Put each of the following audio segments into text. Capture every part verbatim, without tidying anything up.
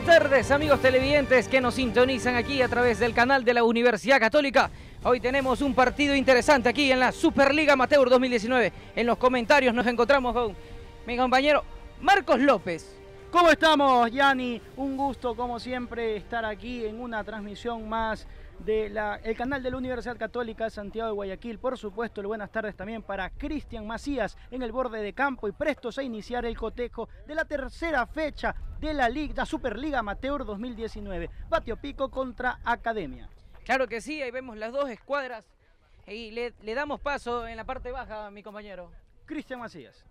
tardes, amigos televidentes que nos sintonizan aquí a través del canal de la Universidad Católica. Hoy tenemos un partido interesante aquí en la Superliga Amateur dos mil diecinueve. En los comentarios nos encontramos con mi compañero Marcos López. ¿Cómo estamos, Yanni? Un gusto, como siempre, estar aquí en una transmisión más del canal de la Universidad Católica de Santiago de Guayaquil. Por supuesto, buenas tardes también para Cristian Macías en el borde de campo y prestos a iniciar el cotejo de la tercera fecha de la, Liga, la Superliga Amateur dos mil diecinueve. Batio Pico contra Academia. Claro que sí, ahí vemos las dos escuadras y le, le damos paso en la parte baja a mi compañero Cristian Macías.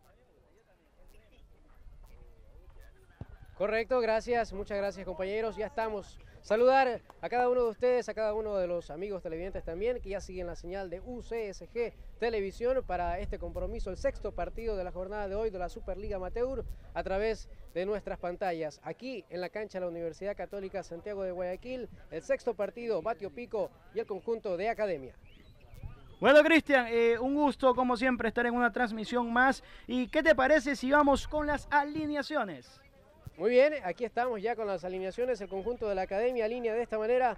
Correcto, gracias, muchas gracias compañeros, ya estamos. Saludar a cada uno de ustedes, a cada uno de los amigos televidentes también, que ya siguen la señal de U C S G Televisión para este compromiso, el sexto partido de la jornada de hoy de la Superliga Amateur a través de nuestras pantallas. Aquí en la cancha de la Universidad Católica Santiago de Guayaquil, el sexto partido, Batio Pico y el conjunto de Academia. Bueno, Cristian, eh, un gusto como siempre estar en una transmisión más. ¿Y qué te parece si vamos con las alineaciones? Muy bien, aquí estamos ya con las alineaciones, el conjunto de la Academia alinea de esta manera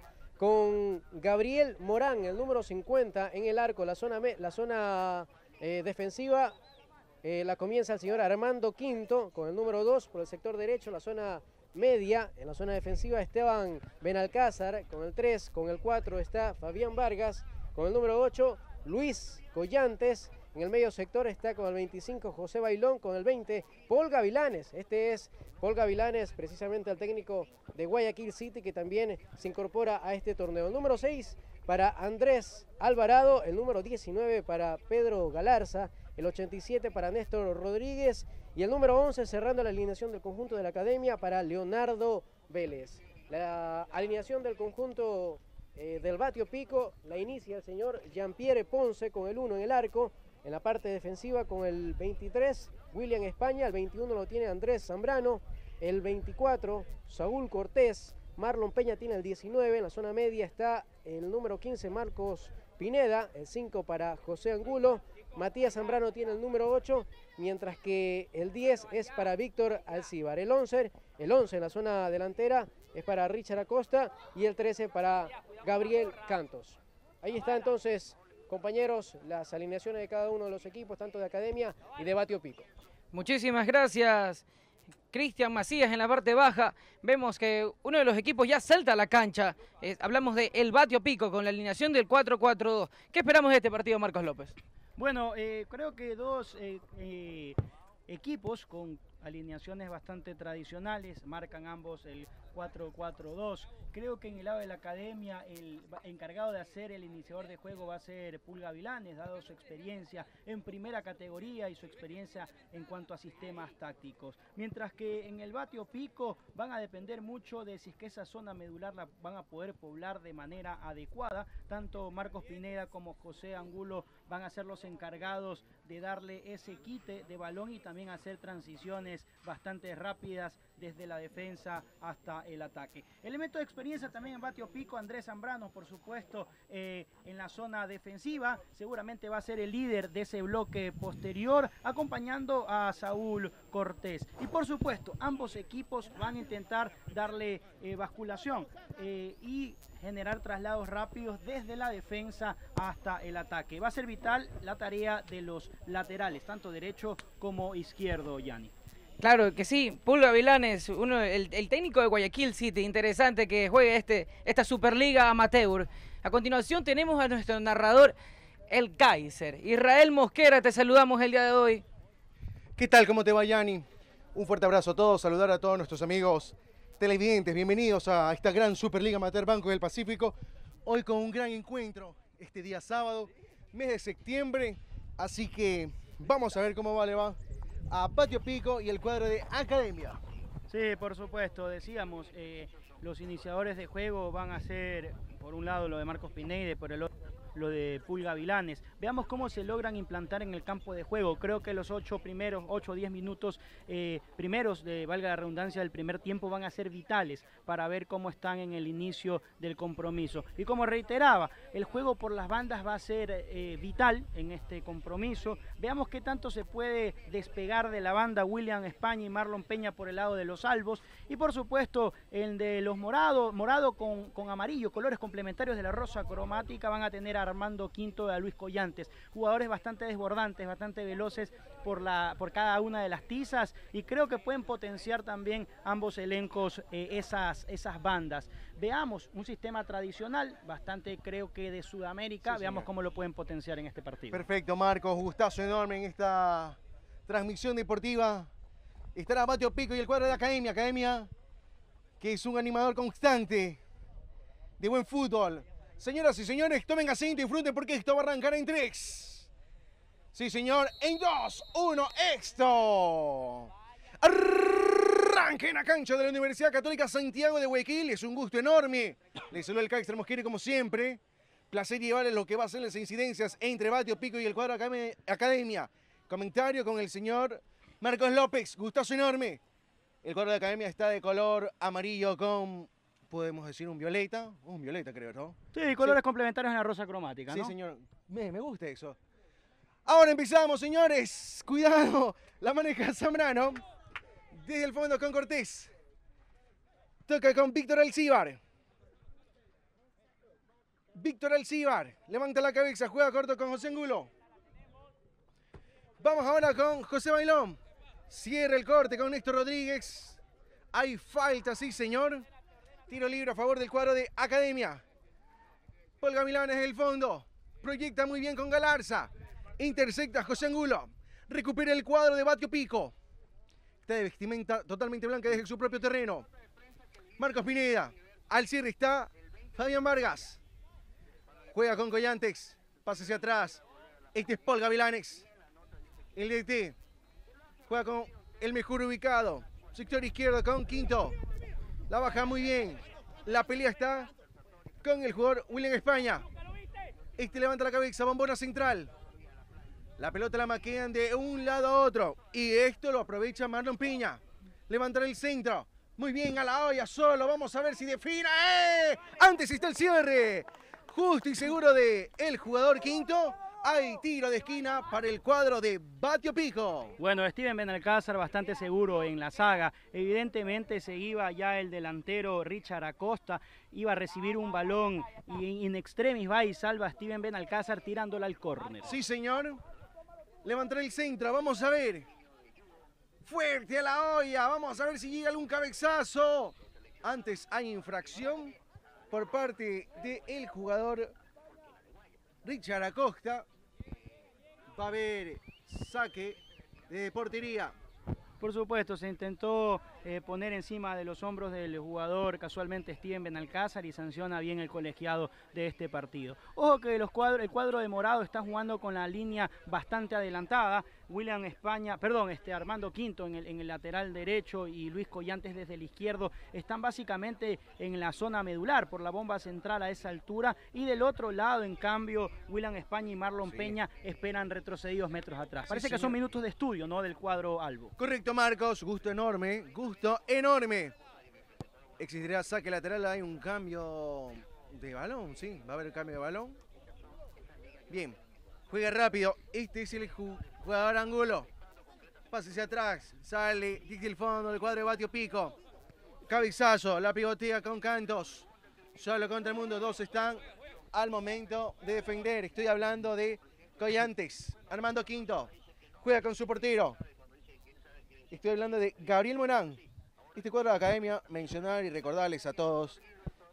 con Gabriel Morán, el número cincuenta en el arco, la zona, la zona eh, defensiva eh, la comienza el señor Armando Quinto con el número dos por el sector derecho, la zona media, en la zona defensiva Esteban Benalcázar con el tres, con el cuatro está Fabián Vargas, con el número ocho Luis Collantes. En el medio sector está con el veinticinco José Bailón, con el veinte Paul Gavilanes. Este es Paul Gavilanes, precisamente el técnico de Guayaquil City, que también se incorpora a este torneo. El número seis para Andrés Alvarado, el número diecinueve para Pedro Galarza, el ochenta y siete para Néstor Rodríguez y el número once cerrando la alineación del conjunto de la Academia para Leonardo Vélez. La alineación del conjunto eh, del Batio Pico la inicia el señor Jean-Pierre Ponce con el uno en el arco. En la parte defensiva con el veintitrés, William España, el veintiuno lo tiene Andrés Zambrano, el veinticuatro, Saúl Cortés, Marlon Peña tiene el diecinueve, en la zona media está el número quince, Marcos Pineda, el cinco para José Angulo, Matías Zambrano tiene el número ocho, mientras que el diez es para Víctor Alcíbar, el once, el once en la zona delantera es para Richard Acosta y el trece para Gabriel Cantos. Ahí está entonces, compañeros, las alineaciones de cada uno de los equipos, tanto de Academia y de Batio Pico. Muchísimas gracias, Cristian Macías en la parte baja. Vemos que uno de los equipos ya salta a la cancha. Eh, hablamos de el Batio Pico con la alineación del cuatro cuatro dos. ¿Qué esperamos de este partido, Marcos López? Bueno, eh, creo que dos eh, eh, equipos con alineaciones bastante tradicionales, marcan ambos el cuatro cuatro dos. Creo que en el lado de la Academia el encargado de hacer el iniciador de juego va a ser Paul Gavilanes, dado su experiencia en primera categoría y su experiencia en cuanto a sistemas tácticos. Mientras que en el Batio Pico van a depender mucho de si es que esa zona medular la van a poder poblar de manera adecuada. Tanto Marcos Pineda como José Angulo van a ser los encargados de darle ese quite de balón y también hacer transiciones bastante rápidas desde la defensa hasta el ataque. Elemento de experiencia también en Batio Pico, Andrés Zambrano, por supuesto, eh, en la zona defensiva, seguramente va a ser el líder de ese bloque posterior, acompañando a Saúl Cortés. Y por supuesto, ambos equipos van a intentar darle eh, basculación eh, y generar traslados rápidos desde la defensa hasta el ataque. Va a ser vital la tarea de los laterales, tanto derecho como izquierdo, Yanni. Claro que sí, Paul Gavilanes, uno, el, el técnico de Guayaquil City, interesante que juegue este, esta Superliga Amateur. A continuación tenemos a nuestro narrador, el Kaiser. Israel Mosquera, te saludamos el día de hoy. ¿Qué tal? ¿Cómo te va, Yanni? Un fuerte abrazo a todos, saludar a todos nuestros amigos televidentes. Bienvenidos a esta gran Superliga Amateur Banco del Pacífico. Hoy con un gran encuentro, este día sábado, mes de septiembre. Así que vamos a ver cómo va, le va a Batio Pico y el cuadro de Academia. Sí, por supuesto, decíamos, eh, los iniciadores de juego van a ser, por un lado, lo de Marcos Pineda y por el otro, lo de Pulga Vilanes. Veamos cómo se logran implantar en el campo de juego. Creo que los ocho primeros, ocho o diez minutos eh, primeros, de, valga la redundancia, del primer tiempo van a ser vitales para ver cómo están en el inicio del compromiso. Y como reiteraba, el juego por las bandas va a ser eh, vital en este compromiso. Veamos qué tanto se puede despegar de la banda William España y Marlon Peña por el lado de los albos. Y por supuesto, el de los morados, morado con, con amarillo, colores complementarios de la rosa cromática, van a tener a Armando Quinto y a Luis Collantes, jugadores bastante desbordantes, bastante veloces por, la, por cada una de las tizas, y creo que pueden potenciar también ambos elencos eh, esas, esas bandas. Veamos un sistema tradicional, bastante creo que de Sudamérica, sí, veamos cómo lo pueden potenciar en este partido. Perfecto, Marcos, gustazo enorme en esta transmisión deportiva. Estará Batio Pico y el cuadro de Academia, Academia que es un animador constante de buen fútbol. Señoras y señores, tomen asiento y disfruten porque esto va a arrancar en tres. Sí, señor, en dos, uno, esto. Arranca en la cancha de la Universidad Católica Santiago de Guayaquil. Es un gusto enorme. Les saluda el Kaiser Mosquera como siempre. Placer llevarles lo que va a ser las incidencias entre Batio Pico y el cuadro Academia. Comentario con el señor Marcos López. Gustazo enorme. El cuadro de Academia está de color amarillo con, podemos decir, un violeta. Un violeta, creo, ¿no? Sí, colores sí. complementarios en la rosa cromática, ¿no? Sí, señor. Me, me gusta eso. Ahora empezamos, señores. Cuidado. La maneja Zambrano. Desde el fondo con Cortés. Toca con Víctor Alcíbar. Víctor Alcíbar. Levanta la cabeza. Juega corto con José Angulo. Vamos ahora con José Bailón. Cierra el corte con Néstor Rodríguez. Hay falta, sí, señor. Tiro libre a favor del cuadro de Academia. Pulga Vilanes en el fondo. Proyecta muy bien con Galarza. Intercepta a José Angulo. Recupera el cuadro de Batio Pico. Está de vestimenta totalmente blanca desde su propio terreno. Marcos Pineda. Al cierre está Fabián Vargas. Juega con Collantes. Pasa hacia atrás. Este es Pulga Vilanes. El D T. Juega con el mejor ubicado. Sector izquierdo con Quinto. La baja muy bien. La pelea está con el jugador William España. Este levanta la cabeza. Bombona central. La pelota la maquean de un lado a otro. Y esto lo aprovecha Marlon Peña. Levantar el centro. Muy bien a la olla solo. Vamos a ver si defina. ¡Eh! Antes está el cierre. Justo y seguro de el jugador Quinto. Hay tiro de esquina para el cuadro de Batio Pico. Bueno, Steven Benalcázar bastante seguro en la saga. Evidentemente se iba ya el delantero Richard Acosta. Iba a recibir un balón y in extremis va y salva a Steven Benalcázar tirándola al córner. Sí, señor. Levantar el centro. Vamos a ver. Fuerte a la olla. Vamos a ver si llega algún cabezazo. Antes hay infracción por parte del jugador Richard Acosta. Va a haber saque de portería. Por supuesto, se intentó eh, poner encima de los hombros del jugador casualmente Steven Benalcázar y sanciona bien el colegiado de este partido. Ojo que los cuadros, el cuadro de Morado está jugando con la línea bastante adelantada. William España, perdón, este Armando Quinto en el, en el lateral derecho y Luis Collantes desde el izquierdo están básicamente en la zona medular por la bomba central a esa altura, y del otro lado, en cambio, William España y Marlon sí. Peña esperan retrocedidos metros atrás. Parece sí, que son minutos de estudio, ¿no?, del cuadro albo. Correcto, Marcos, gusto enorme, gusto enorme. Existirá saque lateral, hay un cambio de balón, sí, va a haber un cambio de balón. Bien, juega rápido, este es el jugador Angulo. Pase hacia atrás, sale, desde el fondo del cuadro de Batio Pico. Cabezazo, la pivotea con Cantos. Solo contra el mundo, dos están al momento de defender. Estoy hablando de Collantes, Armando Quinto. Juega con su portero. Estoy hablando de Gabriel Morán. Este cuadro de Academia, mencionar y recordarles a todos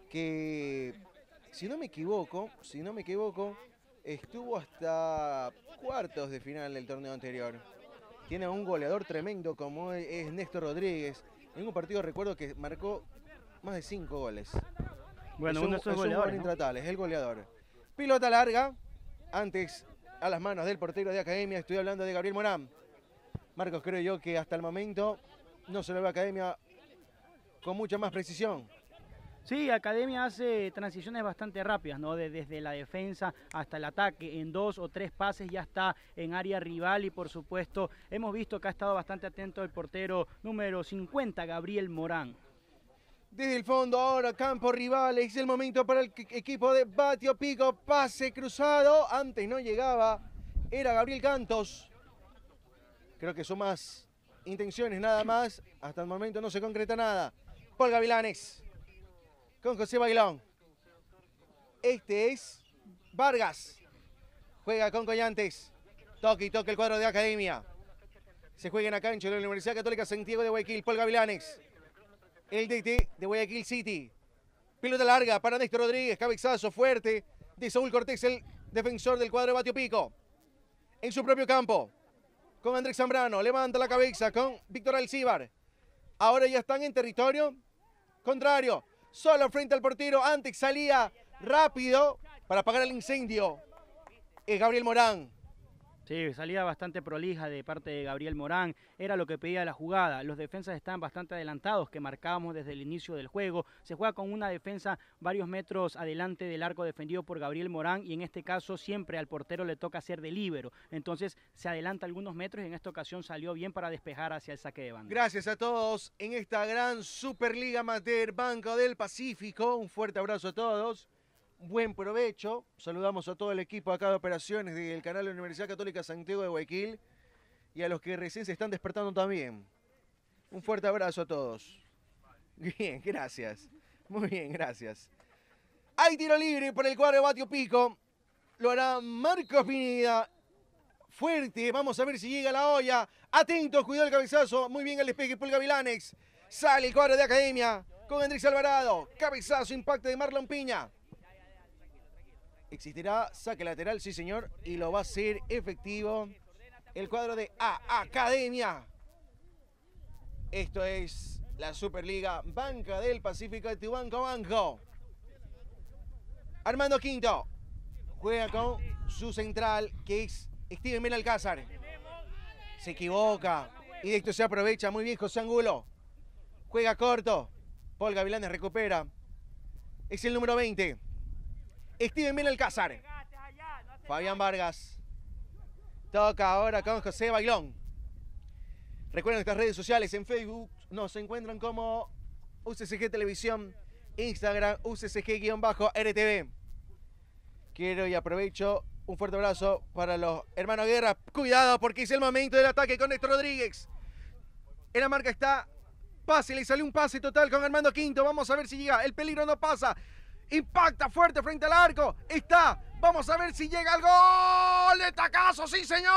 que, si no me equivoco, si no me equivoco, estuvo hasta cuartos de final del torneo anterior. Tiene un goleador tremendo como es Néstor Rodríguez. En un partido recuerdo que marcó más de cinco goles. Bueno, es uno de esos goleadores, un intratable, ¿no? Es el goleador. Pilota larga, antes a las manos del portero de Academia. Estoy hablando de Gabriel Morán. Marcos, creo yo que hasta el momento no se lo ve a Academia con mucha más precisión. Sí, Academia hace transiciones bastante rápidas, ¿no? De, desde la defensa hasta el ataque, en dos o tres pases ya está en área rival y por supuesto hemos visto que ha estado bastante atento el portero número cincuenta, Gabriel Morán. Desde el fondo ahora, campo rival, es el momento para el equipo de Batio Pico, pase cruzado, antes no llegaba, era Gabriel Cantos. Creo que son más intenciones nada más, hasta el momento no se concreta nada. Paul Gavilanes con José Bailón. Este es Vargas. Juega con Collantes. Toque y toque el cuadro de Academia. Se juega en la cancha de la Universidad Católica Santiago de Guayaquil. Paul Gavilanes. El D T de Guayaquil City. Pelota larga para Néstor Rodríguez. Cabezazo fuerte de Saúl Cortés, el defensor del cuadro de Batio Pico. En su propio campo. Con Andrés Zambrano. Levanta la cabeza con Víctor Alcíbar. Ahora ya están en territorio contrario. Solo frente al portero. Antes salía rápido para apagar el incendio. Es Gabriel Morán. Sí, salida bastante prolija de parte de Gabriel Morán, era lo que pedía la jugada. Los defensas están bastante adelantados, que marcábamos desde el inicio del juego. Se juega con una defensa varios metros adelante del arco defendido por Gabriel Morán y en este caso siempre al portero le toca hacer de líbero. Entonces se adelanta algunos metros y en esta ocasión salió bien para despejar hacia el saque de banda. Gracias a todos en esta gran Superliga Amateur Banco del Pacífico. Un fuerte abrazo a todos. Buen provecho. Saludamos a todo el equipo acá de operaciones del canal de la Universidad Católica Santiago de Guayaquil y a los que recién se están despertando también. Un fuerte abrazo a todos. Bien, gracias. Muy bien, gracias. Hay tiro libre por el cuadro de Batio Pico. Lo hará Marcos Pineda. Fuerte, vamos a ver si llega la olla. Atento, cuidado el cabezazo. Muy bien el despegue, Paul Gavilanes. Sale el cuadro de Academia con Andrés Alvarado. Cabezazo, impacto de Marlon Piña. Existirá saque lateral, sí señor, y lo va a hacer efectivo el cuadro de A Academia. Esto es la Superliga Banca del Pacífico de tu banco banco. Armando Quinto juega con su central, que es Steven Benalcázar. Se equivoca y de esto se aprovecha muy bien José Angulo. Juega corto. Paul Gavilanes recupera. Es el número veinte. Steven Benalcázar. Fabián Vargas. Toca ahora con José Bailón. Recuerden nuestras redes sociales en Facebook. Nos encuentran como U C C G Televisión. Instagram U C C G-R T V. Quiero y aprovecho un fuerte abrazo para los hermanos Guerra. Cuidado porque es el momento del ataque con Néstor Rodríguez. En la marca está pase. Le salió un pase total con Armando Quinto. Vamos a ver si llega. El peligro no pasa. Impacta fuerte frente al arco. Está. Vamos a ver si llega el gol. ¡De tacazo! ¡Sí, señor!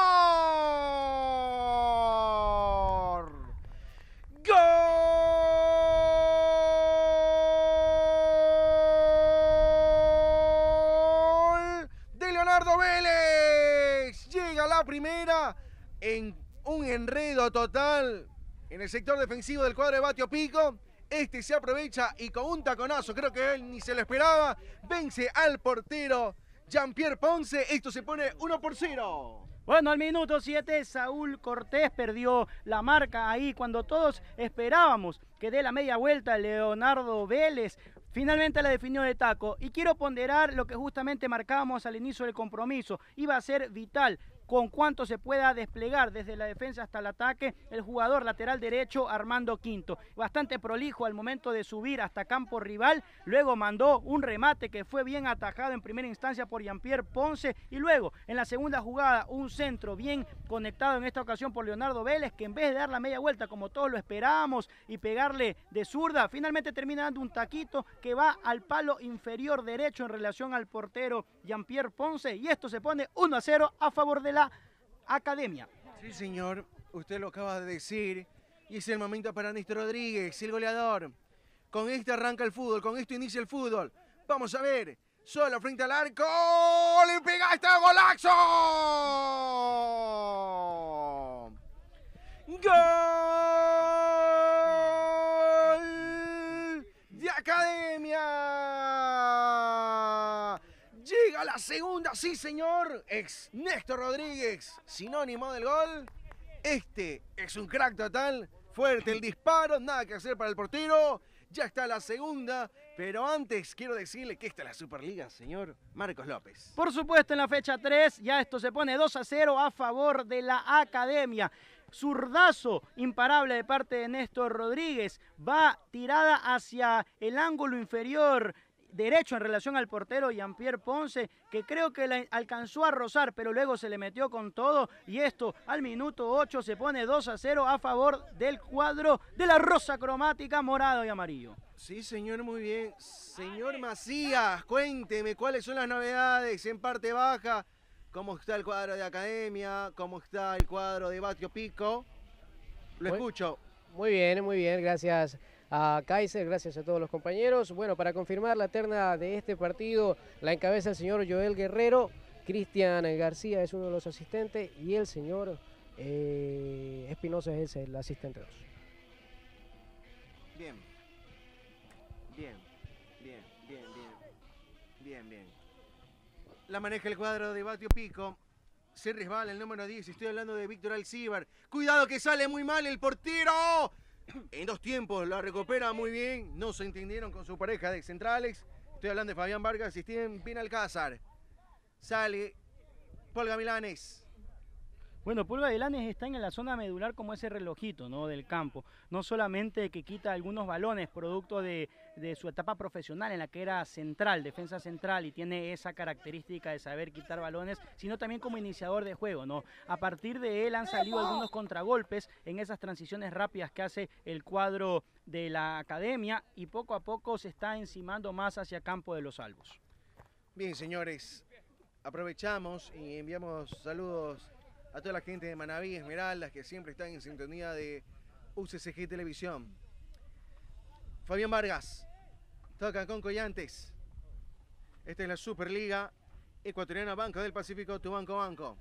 ¡Gol! De Leonardo Vélez. Llega la primera en un enredo total en el sector defensivo del cuadro de Batio Pico. Este se aprovecha y con un taconazo, creo que él ni se lo esperaba, vence al portero Jean-Pierre Ponce. Esto se pone uno por cero. Bueno, al minuto siete, Saúl Cortés perdió la marca ahí cuando todos esperábamos que dé la media vuelta Leonardo Vélez. Finalmente la definió de taco. Y quiero ponderar lo que justamente marcábamos al inicio del compromiso. Iba a ser vital con cuánto se pueda desplegar desde la defensa hasta el ataque el jugador lateral derecho Armando Quinto. Bastante prolijo al momento de subir hasta campo rival, luego mandó un remate que fue bien atajado en primera instancia por Jean-Pierre Ponce y luego en la segunda jugada un centro bien conectado en esta ocasión por Leonardo Vélez, que en vez de dar la media vuelta como todos lo esperábamos y pegarle de zurda, finalmente termina dando un taquito que va al palo inferior derecho en relación al portero Jean-Pierre Ponce y esto se pone uno a cero a favor de la Academia. Sí, señor, usted lo acaba de decir y es el momento para Néstor Rodríguez, el goleador. Con este arranca el fútbol, con esto inicia el fútbol. Vamos a ver, solo frente al arco, le pega este golazo. ¡Gol de Academia! Llega la segunda, sí señor, ex Néstor Rodríguez, sinónimo del gol. Este es un crack total, fuerte el disparo, nada que hacer para el portero. ya está la segunda, pero antes quiero decirle que esta es la Superliga, señor Marcos López. Por supuesto, en la fecha tres ya esto se pone dos a cero a favor de la Academia. Zurdazo imparable de parte de Néstor Rodríguez, va tirada hacia el ángulo inferior derecho en relación al portero Jean-Pierre Ponce, que creo que la alcanzó a rozar, pero luego se le metió con todo, y esto al minuto ocho se pone dos a cero a favor del cuadro de la rosa cromática morado y amarillo. Sí, señor, muy bien. Señor Macías, cuénteme cuáles son las novedades en parte baja, cómo está el cuadro de Academia, cómo está el cuadro de Batio Pico. Lo Muy, escucho. Muy bien, muy bien, gracias a Kaiser, gracias a todos los compañeros. Bueno, para confirmar la terna de este partido, la encabeza el señor Joel Guerrero, Cristian García es uno de los asistentes y el señor eh, Espinosa es el asistente dos. Bien. Bien, bien, bien, bien. Bien, bien. La maneja el cuadro de Batio Pico. Se resbala el número diez, estoy hablando de Víctor Alcíbar. Cuidado que sale muy mal el portero. En dos tiempos la recupera muy bien. No se entendieron con su pareja de centrales. Estoy hablando de Fabián Vargas y Steven Benalcázar. Sale Paul Gavilanes. Bueno, Paul Gavilanes está en la zona medular como ese relojito, ¿no?, del campo. No solamente que quita algunos balones producto de, de su etapa profesional en la que era central, defensa central, y tiene esa característica de saber quitar balones, sino también como iniciador de juego, ¿no? A partir de él han salido algunos contragolpes en esas transiciones rápidas que hace el cuadro de la Academia, y poco a poco se está encimando más hacia Campo de los Albos. Bien, señores, aprovechamos y enviamos saludos a toda la gente de Manaví, Esmeraldas, que siempre están en sintonía de U C C G Televisión. Fabián Vargas, toca con Collantes. Esta es la Superliga Ecuatoriana, Banco del Pacífico, tu banco, banco.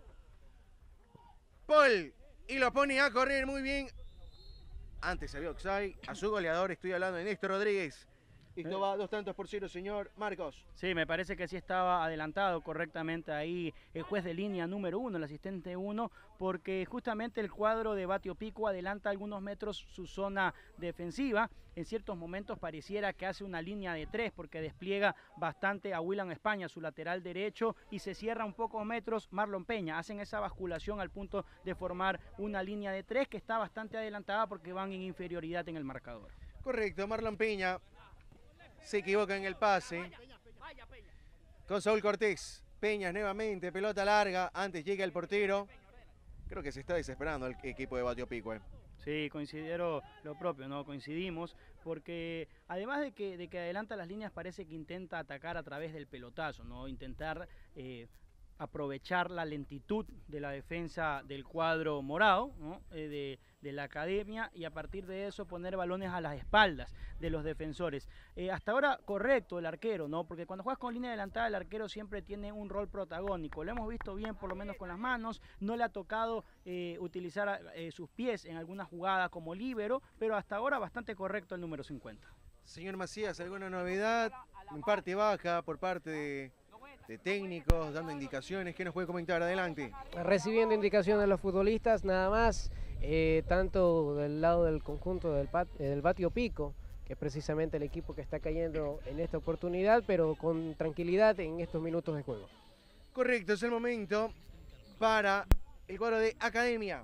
Paul, y lo pone a correr muy bien. Antes había Oxay, a su goleador, estoy hablando de Néstor Rodríguez. Esto va dos tantos por cero, señor Marcos. Sí, me parece que sí estaba adelantado correctamente ahí el juez de línea número uno, el asistente uno, porque justamente el cuadro de Batio Pico adelanta algunos metros su zona defensiva. En ciertos momentos pareciera que hace una línea de tres, porque despliega bastante a William España, su lateral derecho, y se cierra un pocos metros Marlon Peña. Hacen esa basculación al punto de formar una línea de tres que está bastante adelantada porque van en inferioridad en el marcador. Correcto, Marlon Peña se equivoca en el pase. Con Saúl Cortés. Peñas nuevamente, pelota larga. Antes llega el portero. Creo que se está desesperando el equipo de Batio Pico. ¿eh? Sí, considero lo propio, ¿no? Coincidimos, porque además de que, de que adelanta las líneas, parece que intenta atacar a través del pelotazo, ¿no? Intentar eh, aprovechar la lentitud de la defensa del cuadro morado, ¿no? eh, de, de la Academia, y a partir de eso poner balones a las espaldas de los defensores. Eh, hasta ahora correcto el arquero, ¿no? Porque cuando juegas con línea adelantada el arquero siempre tiene un rol protagónico. Lo hemos visto bien por lo menos con las manos, no le ha tocado eh, utilizar eh, sus pies en alguna jugada como líbero, pero hasta ahora bastante correcto el número cincuenta. Señor Macías, ¿alguna novedad en parte baja por parte de... de técnicos, dando indicaciones? ¿Qué nos puede comentar? Adelante. Recibiendo indicaciones de los futbolistas, nada más, eh, tanto del lado del conjunto del, pat, eh, del Batio Pico, que es precisamente el equipo que está cayendo en esta oportunidad, pero con tranquilidad en estos minutos de juego. Correcto, es el momento para el cuadro de Academia.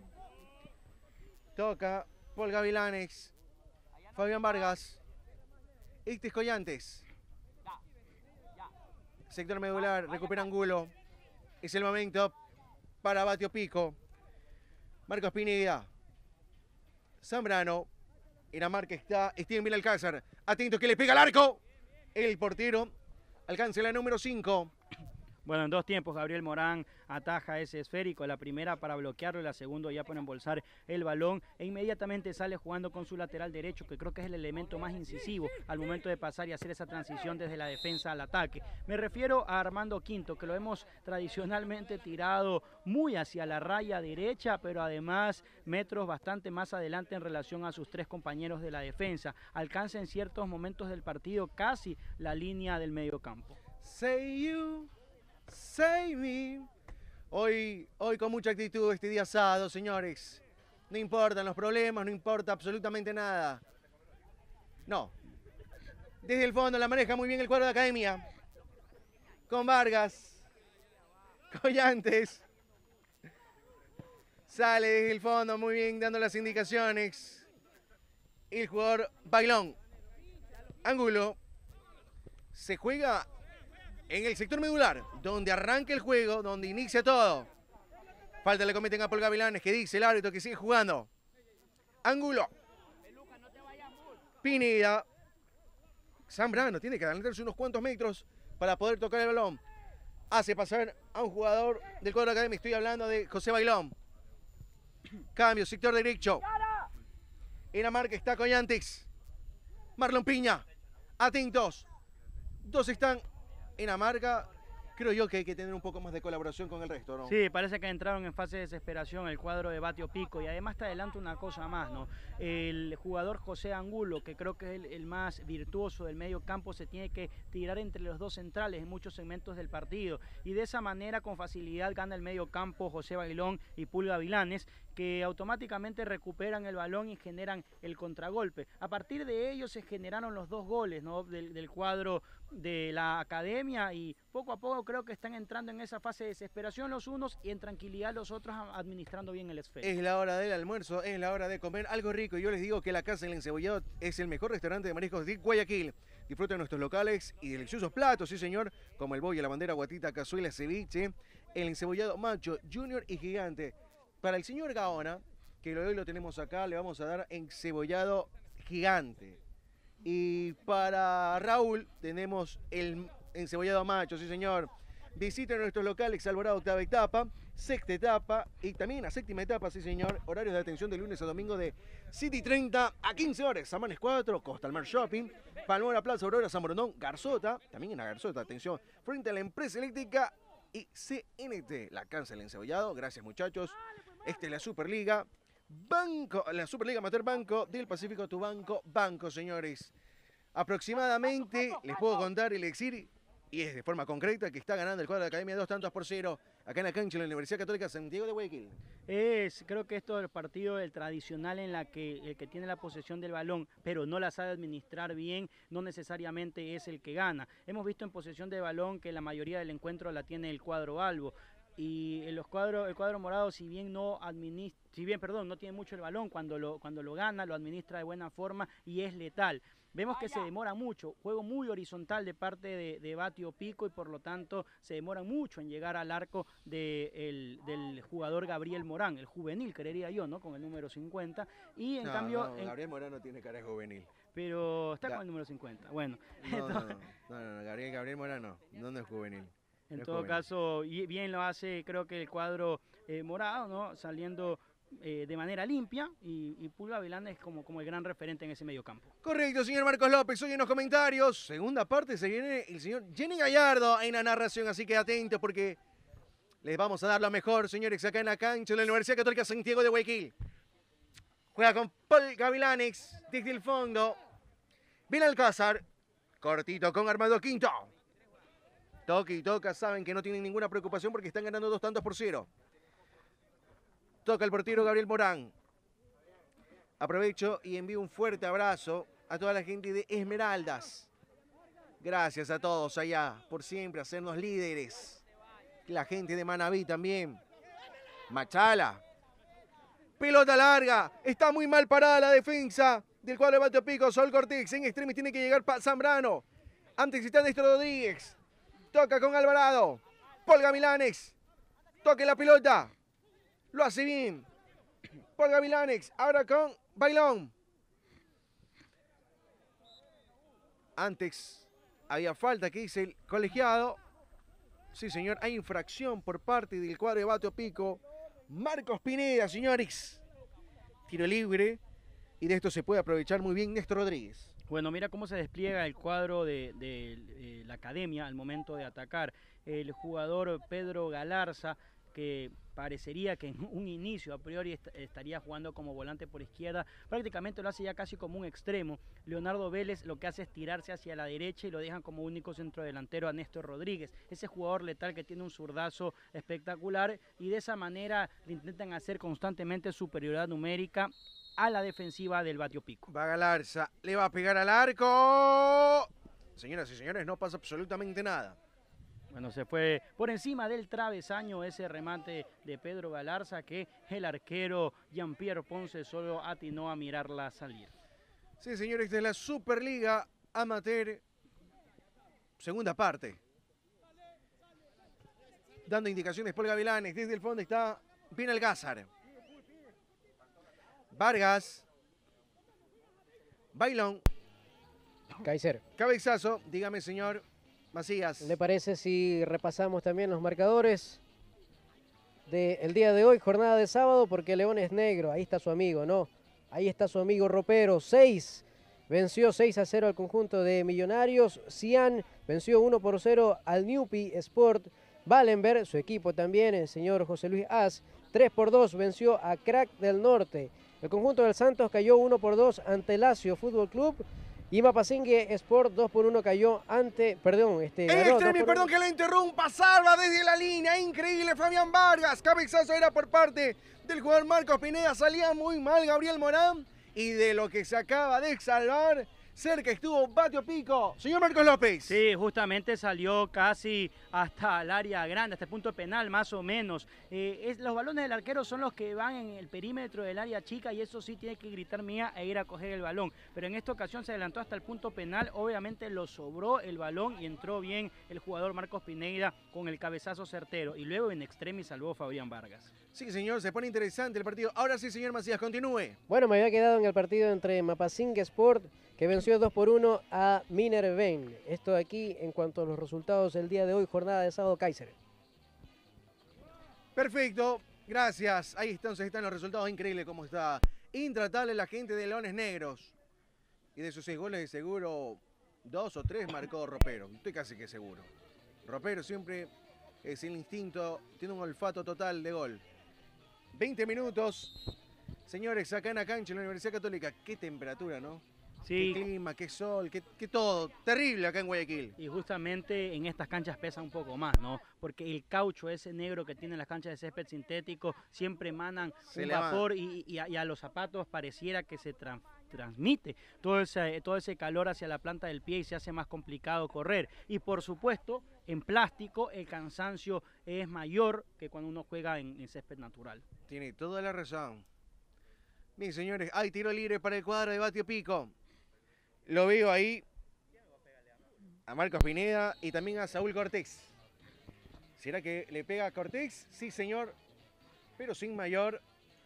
Toca Paul Gavilanes, Fabián Vargas, Ictis Collantes. Sector medular, recupera Angulo. Es el momento para Batio Pico. Marcos Pineda. Zambrano. En la marca está Steven Benalcázar. Atento que le pega al arco. El portero alcanza la número cinco. Bueno, en dos tiempos Gabriel Morán ataja ese esférico, la primera para bloquearlo y la segunda ya para embolsar el balón, e inmediatamente sale jugando con su lateral derecho, que creo que es el elemento más incisivo al momento de pasar y hacer esa transición desde la defensa al ataque. Me refiero a Armando Quinto, que lo hemos tradicionalmente tirado muy hacia la raya derecha, pero además metros bastante más adelante en relación a sus tres compañeros de la defensa. Alcanza en ciertos momentos del partido casi la línea del medio campo. Say you... Say me. Hoy, hoy con mucha actitud este día sábado, señores. No importan los problemas, no importa absolutamente nada. No. Desde el fondo la maneja muy bien el cuadro de Academia. Con Vargas. Collantes. Sale desde el fondo muy bien dando las indicaciones. El jugador Bailón. Ángulo. Se juega en el sector medular, donde arranca el juego, donde inicia todo. Falta le cometen a Paul Gavilanes, que dice el árbitro que sigue jugando. Ángulo. Pineda. Zambrano tiene que adelantarse unos cuantos metros para poder tocar el balón. Hace pasar a un jugador del cuadro de Academia. Estoy hablando de José Bailón. Cambio, sector derecho. En la marca está Collantes. Marlon Piña. Atentos. Dos están en la marca. Creo yo que hay que tener un poco más de colaboración con el resto, ¿no? Sí, parece que entraron en fase de desesperación el cuadro de Batio Pico. Y además te adelanto una cosa más, ¿no? El jugador José Angulo, que creo que es el, el más virtuoso del medio campo, se tiene que tirar entre los dos centrales en muchos segmentos del partido. Y de esa manera, con facilidad, gana el medio campo José Bailón y Pulga Vilanes, que automáticamente recuperan el balón y generan el contragolpe. A partir de ellos se generaron los dos goles, ¿no? del, del cuadro de la Academia, y poco a poco creo que están entrando en esa fase de desesperación los unos y en tranquilidad los otros, administrando bien el esfero. Es la hora del almuerzo, es la hora de comer algo rico. Yo les digo que la Casa del Encebollado es el mejor restaurante de mariscos de Guayaquil. Disfruten de nuestros locales y deliciosos platos, sí señor, como el bollo, la bandera, guatita, cazuela, ceviche, el encebollado macho, junior y gigante. Para el señor Gaona, que hoy lo tenemos acá, le vamos a dar encebollado gigante. Y para Raúl tenemos el encebollado macho, sí señor. Visiten nuestros locales, Alvarado octava etapa, sexta etapa y también la séptima etapa, sí señor. Horarios de atención de lunes a domingo de siete y treinta a quince horas. Samanes cuatro, Costa al Mar Shopping, Palmora Plaza, Aurora, San Borondón, Garzota, también en la Garzota, atención, frente a la empresa eléctrica y C N T. La Casa del Encebollado, gracias muchachos. Esta es la Superliga, Banco, la Superliga Amateur Banco del Pacífico, tu banco, banco, señores. Aproximadamente, les puedo contar y decir, y es de forma concreta, que está ganando el cuadro de Academia dos tantos por cero, acá en la cancha de la Universidad Católica Santiago de Guayaquil. Es, creo que esto es el partido el tradicional en la que el que tiene la posesión del balón, pero no la sabe administrar bien, no necesariamente es el que gana. Hemos visto en posesión de balón que la mayoría del encuentro la tiene el cuadro albo. Y en los cuadros, el cuadro morado, si bien no administra, si bien, perdón, no tiene mucho el balón, cuando lo, cuando lo gana, lo administra de buena forma y es letal. Vemos que se demora mucho, juego muy horizontal de parte de, de Batio Pico, y por lo tanto se demora mucho en llegar al arco de el, del jugador Gabriel Morán, el juvenil, creería yo, ¿no? Con el número cincuenta. Y en no, cambio... No, en... Gabriel Morán no tiene cara de juvenil. Pero está Ga con el número cincuenta. Bueno. No, entonces... no, no, no, Gabriel, Gabriel Morán no, no, no es juvenil. En no todo juvenil. caso, bien lo hace, creo que el cuadro eh, morado, ¿no? Saliendo eh, de manera limpia, y, y Pulga Vilán es como, como el gran referente en ese medio campo. Correcto, señor Marcos López, hoy en los comentarios. Segunda parte se viene el señor Jenny Gallardo en la narración, así que atentos porque les vamos a dar lo mejor, señores, acá en la cancha de la Universidad Católica Santiago de Guayaquil. Juega con Paul Gavilanes desde el fondo. Viene Alcázar, cortito con Armando Quinto. Toca y toca, saben que no tienen ninguna preocupación porque están ganando dos tantos por cero. Toca el portero Gabriel Morán. Aprovecho y envío un fuerte abrazo a toda la gente de Esmeraldas. Gracias a todos allá por siempre hacernos líderes. La gente de Manabí también. Machala. Pelota larga. Está muy mal parada la defensa del cuadro de Batio Pico. Sol Cortés en extremis tiene que llegar para Zambrano. Antes está Néstor Rodríguez. Toca con Alvarado. Paul Gavilanes. Toque la pelota. Lo hace bien. Paul Gavilanes. Ahora con Bailón. Antes había falta que dice el colegiado. Sí, señor. Hay infracción por parte del cuadro de Batio Pico. Marcos Pineda, señores. Tiro libre. Y de esto se puede aprovechar muy bien Néstor Rodríguez. Bueno, mira cómo se despliega el cuadro de, de, de la Academia al momento de atacar. El jugador Pedro Galarza, que parecería que en un inicio a priori est estaría jugando como volante por izquierda, prácticamente lo hace ya casi como un extremo. Leonardo Vélez lo que hace es tirarse hacia la derecha y lo dejan como único centrodelantero a Néstor Rodríguez, ese jugador letal que tiene un zurdazo espectacular, y de esa manera le intentan hacer constantemente superioridad numérica a la defensiva del Batio Pico. Va Galarza, le va a pegar al arco. Señoras y señores, no pasa absolutamente nada. Bueno, se fue por encima del travesaño ese remate de Pedro Galarza que el arquero Jean-Pierre Ponce solo atinó a mirarla salir. Sí, señores, esta es la Superliga Amateur, segunda parte. Dando indicaciones por Gavilanes, desde el fondo está Benalcázar. Vargas. Bailón. Kaiser. Cabezazo, dígame señor Macías. ¿Le parece si repasamos también los marcadores del día de hoy, jornada de sábado? Porque León es negro, ahí está su amigo, ¿no? Ahí está su amigo Ropero, seis. Venció seis a cero al conjunto de Millonarios. Cian venció uno por cero al Newpi Sport. Wallenberg, su equipo también, el señor José Luis As, tres por dos venció a Crack del Norte. El conjunto del Santos cayó uno por dos ante Lazio Fútbol Club. Y Mapasingue Sport dos por uno cayó ante, perdón, este... El extremo, perdón que la interrumpa, salva desde la línea, increíble Fabián Vargas. Cabezazo era por parte del jugador Marcos Pineda, salía muy mal Gabriel Morán. Y de lo que se acaba de salvar, cerca estuvo Batio Pico. Señor Marcos López. Sí, justamente salió casi hasta el área grande, hasta el punto penal más o menos. Eh, es, los balones del arquero son los que van en el perímetro del área chica y eso sí tiene que gritar mía e ir a coger el balón. Pero en esta ocasión se adelantó hasta el punto penal, obviamente lo sobró el balón y entró bien el jugador Marcos Pineda con el cabezazo certero. Y luego en extremis salvó Fabián Vargas. Sí, señor, se pone interesante el partido. Ahora sí, señor Macías, continúe. Bueno, me había quedado en el partido entre Mapasingue Sport, que venció dos por uno a Minerven. Esto aquí en cuanto a los resultados del día de hoy, jornada de sábado, Kaiser. Perfecto, gracias. Ahí entonces están los resultados, increíble cómo está intratable la gente de Leones Negros. Y de sus seis goles de seguro, dos o tres marcó Ropero. Estoy casi que seguro. Ropero siempre es el instinto, tiene un olfato total de gol. veinte minutos, señores, acá en la cancha en la Universidad Católica. Qué temperatura, ¿no? Sí. Qué clima, qué sol, qué, qué todo. Terrible acá en Guayaquil. Y justamente en estas canchas pesa un poco más, ¿no? Porque el caucho ese negro que tienen las canchas de césped sintético siempre emanan Se un le va. vapor y, y, a, y a los zapatos pareciera que se tra transmite todo ese, todo ese calor hacia la planta del pie y se hace más complicado correr. Y por supuesto, en plástico el cansancio es mayor que cuando uno juega en, en césped natural. Tiene toda la razón. Bien, señores, hay tiro libre para el cuadro de Batio Pico. Lo veo ahí a Marcos Pineda y también a Saúl Cortés. ¿Será que le pega a Cortés? Sí, señor, pero sin mayor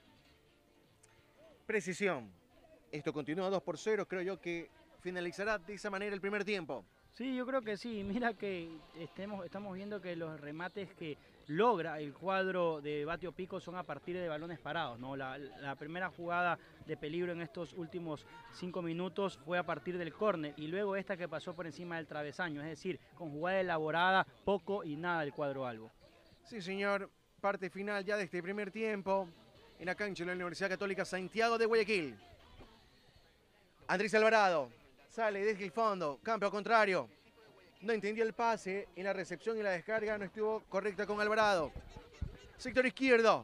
precisión. Esto continúa dos por cero, creo yo que finalizará de esa manera el primer tiempo. Sí, yo creo que sí. Mira que estemos, estamos viendo que los remates que logra el cuadro de Batio Pico son a partir de balones parados, ¿no? La, la primera jugada de peligro en estos últimos cinco minutos fue a partir del córner y luego esta que pasó por encima del travesaño, es decir, con jugada elaborada, poco y nada del cuadro albo. Sí, señor, parte final ya de este primer tiempo en la cancha de la Universidad Católica Santiago de Guayaquil. Andrés Alvarado sale desde el fondo, campo al contrario. No entendió el pase, en la recepción y la descarga no estuvo correcta con Alvarado. Sector izquierdo.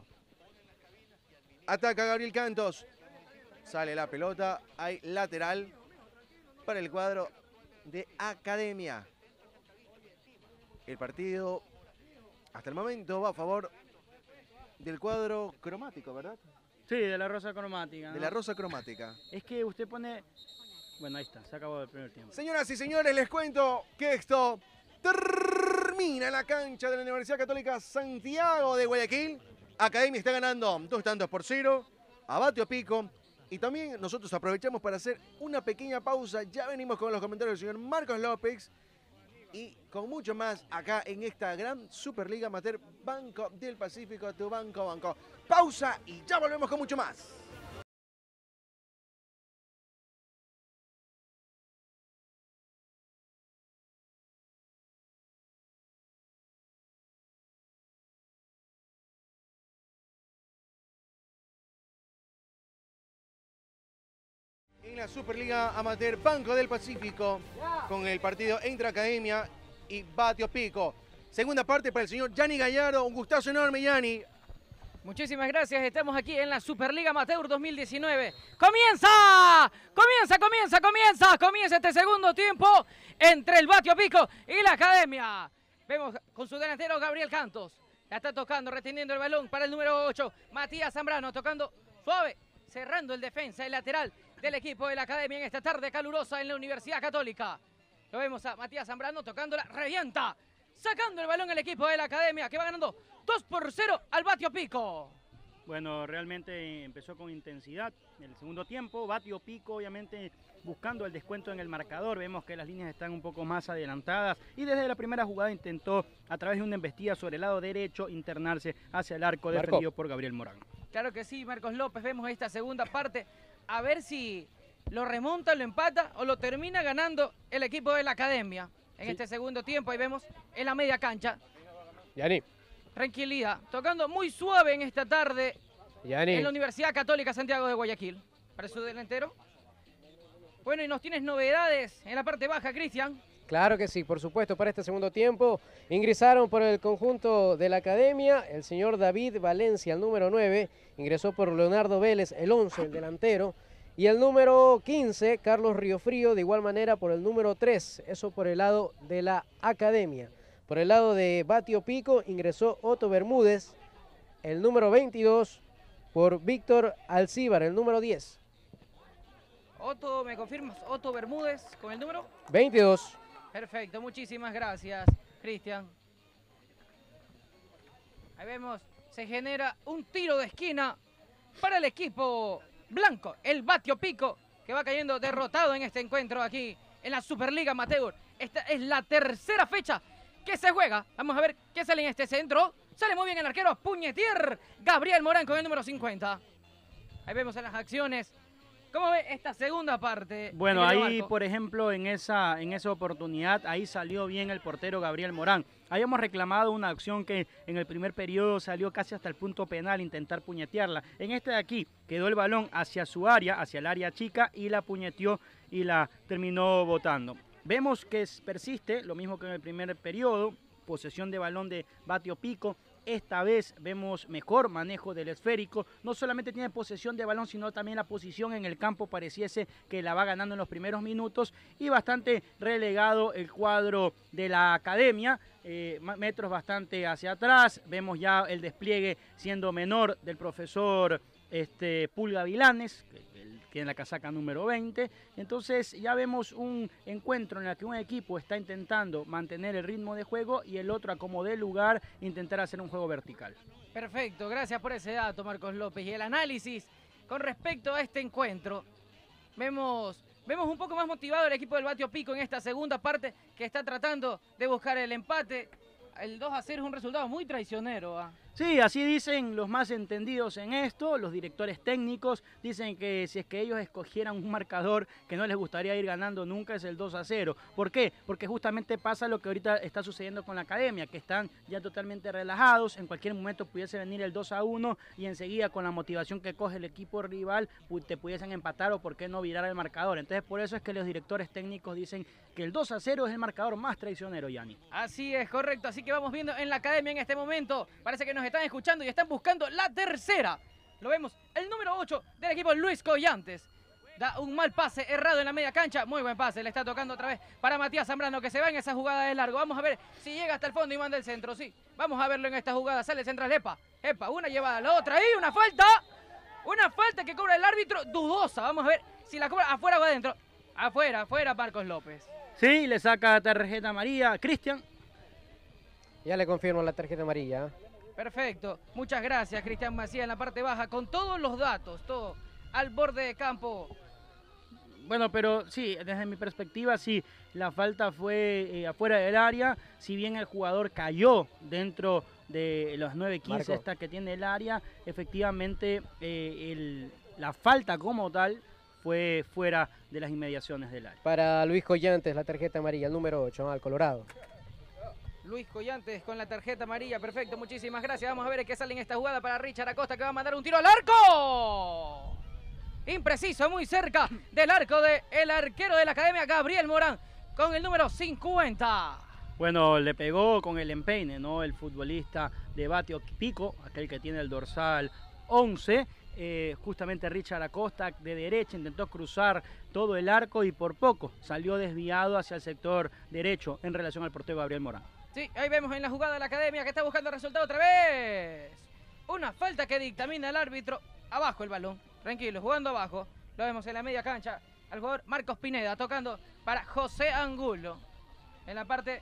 Ataca Gabriel Cantos. Sale la pelota, hay lateral para el cuadro de Academia. El partido hasta el momento va a favor del cuadro cromático, ¿verdad? Sí, de la rosa cromática, ¿no? De la rosa cromática. Es que usted pone... Bueno, ahí está, se acabó el primer tiempo. Señoras y señores, les cuento que esto termina en la cancha de la Universidad Católica Santiago de Guayaquil. Academia está ganando dos tantos por cero a Batio Pico. Y también nosotros aprovechamos para hacer una pequeña pausa. Ya venimos con los comentarios del señor Marcos López. Y con mucho más acá en esta gran Superliga Amateur Banco del Pacífico, tu banco, banco. Pausa y ya volvemos con mucho más. En la Superliga Amateur Banco del Pacífico, con el partido entre Academia y Batio Pico. Segunda parte para el señor Yanni Gallardo. Un gustazo enorme, Yanni. Muchísimas gracias, estamos aquí en la Superliga Amateur dos mil diecinueve. ¡Comienza! ¡Comienza, comienza, comienza! Comienza este segundo tiempo entre el Batio Pico y la Academia. Vemos con su delantero Gabriel Cantos. La está tocando, reteniendo el balón para el número ocho, Matías Zambrano, tocando suave, cerrando el defensa, el lateral del equipo de la Academia en esta tarde calurosa en la Universidad Católica. Lo vemos a Matías Zambrano tocándola, revienta, sacando el balón el equipo de la Academia, que va ganando dos por cero al Batio Pico. Bueno, realmente empezó con intensidad en el segundo tiempo. Batio Pico, obviamente, buscando el descuento en el marcador. Vemos que las líneas están un poco más adelantadas. Y desde la primera jugada intentó, a través de una embestida sobre el lado derecho, internarse hacia el arco Marco. defendido por Gabriel Morán. Claro que sí, Marcos López. Vemos esta segunda parte. A ver si lo remonta, lo empata o lo termina ganando el equipo de la Academia. En Sí. este segundo tiempo, ahí vemos en la media cancha. Yani, Tranquilidad, tocando muy suave en esta tarde Yani. en la Universidad Católica Santiago de Guayaquil. Para su delantero. Bueno, y nos tienes novedades en la parte baja, Cristian. Claro que sí, por supuesto, para este segundo tiempo ingresaron por el conjunto de la Academia el señor David Valencia, el número nueve, ingresó por Leonardo Vélez, el once, el delantero, y el número quince, Carlos Riofrío, de igual manera por el número tres, eso por el lado de la Academia. Por el lado de Batio Pico ingresó Otto Bermúdez, el número veintidós, por Víctor Alcíbar, el número diez. Otto, ¿me confirmas? Otto Bermúdez con el número. veintidós. Perfecto, muchísimas gracias, Cristian. Ahí vemos, se genera un tiro de esquina para el equipo blanco, el Batio Pico, que va cayendo derrotado en este encuentro aquí en la Superliga Amateur. Esta es la tercera fecha que se juega. Vamos a ver qué sale en este centro. Sale muy bien el arquero Puñetier, Gabriel Morán con el número cincuenta. Ahí vemos en las acciones. ¿Cómo ve esta segunda parte? Bueno, Miguel ahí, Barco? por ejemplo, en esa, en esa oportunidad, ahí salió bien el portero Gabriel Morán. Habíamos reclamado una acción que en el primer periodo salió casi hasta el punto penal, intentar puñetearla. En este de aquí quedó el balón hacia su área, hacia el área chica, y la puñeteó y la terminó botando. Vemos que persiste, lo mismo que en el primer periodo, posesión de balón de Batio Pico. Esta vez vemos mejor manejo del esférico. No solamente tiene posesión de balón, sino también la posición en el campo pareciese que la va ganando en los primeros minutos. Y bastante relegado el cuadro de la Academia. Eh, metros bastante hacia atrás. Vemos ya el despliegue siendo menor del profesor este, Pulga Vilanes, que tiene la casaca número veinte. Entonces ya vemos un encuentro en el que un equipo está intentando mantener el ritmo de juego y el otro, a como dé lugar, intentar hacer un juego vertical. Perfecto, gracias por ese dato, Marcos López. Y el análisis con respecto a este encuentro. Vemos, vemos un poco más motivado el equipo del Batio Pico en esta segunda parte, que está tratando de buscar el empate. El dos a cero es un resultado muy traicionero. ¿eh? Sí, así dicen los más entendidos en esto, los directores técnicos dicen que si es que ellos escogieran un marcador que no les gustaría ir ganando nunca es el dos a cero. ¿Por qué? Porque justamente pasa lo que ahorita está sucediendo con la Academia, que están ya totalmente relajados, en cualquier momento pudiese venir el dos a uno y enseguida con la motivación que coge el equipo rival te pudiesen empatar o por qué no virar el marcador. Entonces por eso es que los directores técnicos dicen que el dos a cero es el marcador más traicionero, Yanni. Así es, correcto, así que vamos viendo en la Academia en este momento, parece que nos están escuchando y están buscando la tercera. Lo vemos, el número ocho del equipo, Luis Collantes. Da un mal pase errado en la media cancha, muy buen pase, le está tocando otra vez para Matías Zambrano, que se va en esa jugada de largo. Vamos a ver si llega hasta el fondo y manda el centro, sí. Vamos a verlo en esta jugada, sale el central, Epa, Epa, una llevada, la otra, y una falta, una falta que cobra el árbitro, dudosa. Vamos a ver si la cobra afuera o adentro. Afuera, afuera, Marcos López. Sí, le saca tarjeta amarilla, Cristian. Ya le confirmo la tarjeta amarilla. Perfecto, muchas gracias, Cristian Macías en la parte baja, con todos los datos, todo al borde de campo. Bueno, pero sí, desde mi perspectiva, sí, la falta fue eh, afuera del área, si bien el jugador cayó dentro de los nueve quince esta que tiene el área, efectivamente eh, el, la falta como tal fue fuera de las inmediaciones del área. Para Luis Collantes, la tarjeta amarilla, el número ocho, al Colorado. Luis Collantes con la tarjeta amarilla, perfecto, muchísimas gracias. Vamos a ver qué sale en esta jugada para Richard Acosta, que va a mandar un tiro al arco. Impreciso, muy cerca del arco del arquero de la Academia, Gabriel Morán, con el número cincuenta. Bueno, le pegó con el empeine, ¿no? El futbolista de Batio Pico, aquel que tiene el dorsal once. Eh, justamente Richard Acosta de derecha intentó cruzar todo el arco y por poco salió desviado hacia el sector derecho en relación al portero Gabriel Morán. Sí, ahí vemos en la jugada de la academia que está buscando el resultado otra vez. Una falta que dictamina el árbitro. Abajo el balón, tranquilo, jugando abajo. Lo vemos en la media cancha al jugador Marcos Pineda tocando para José Angulo. En la parte,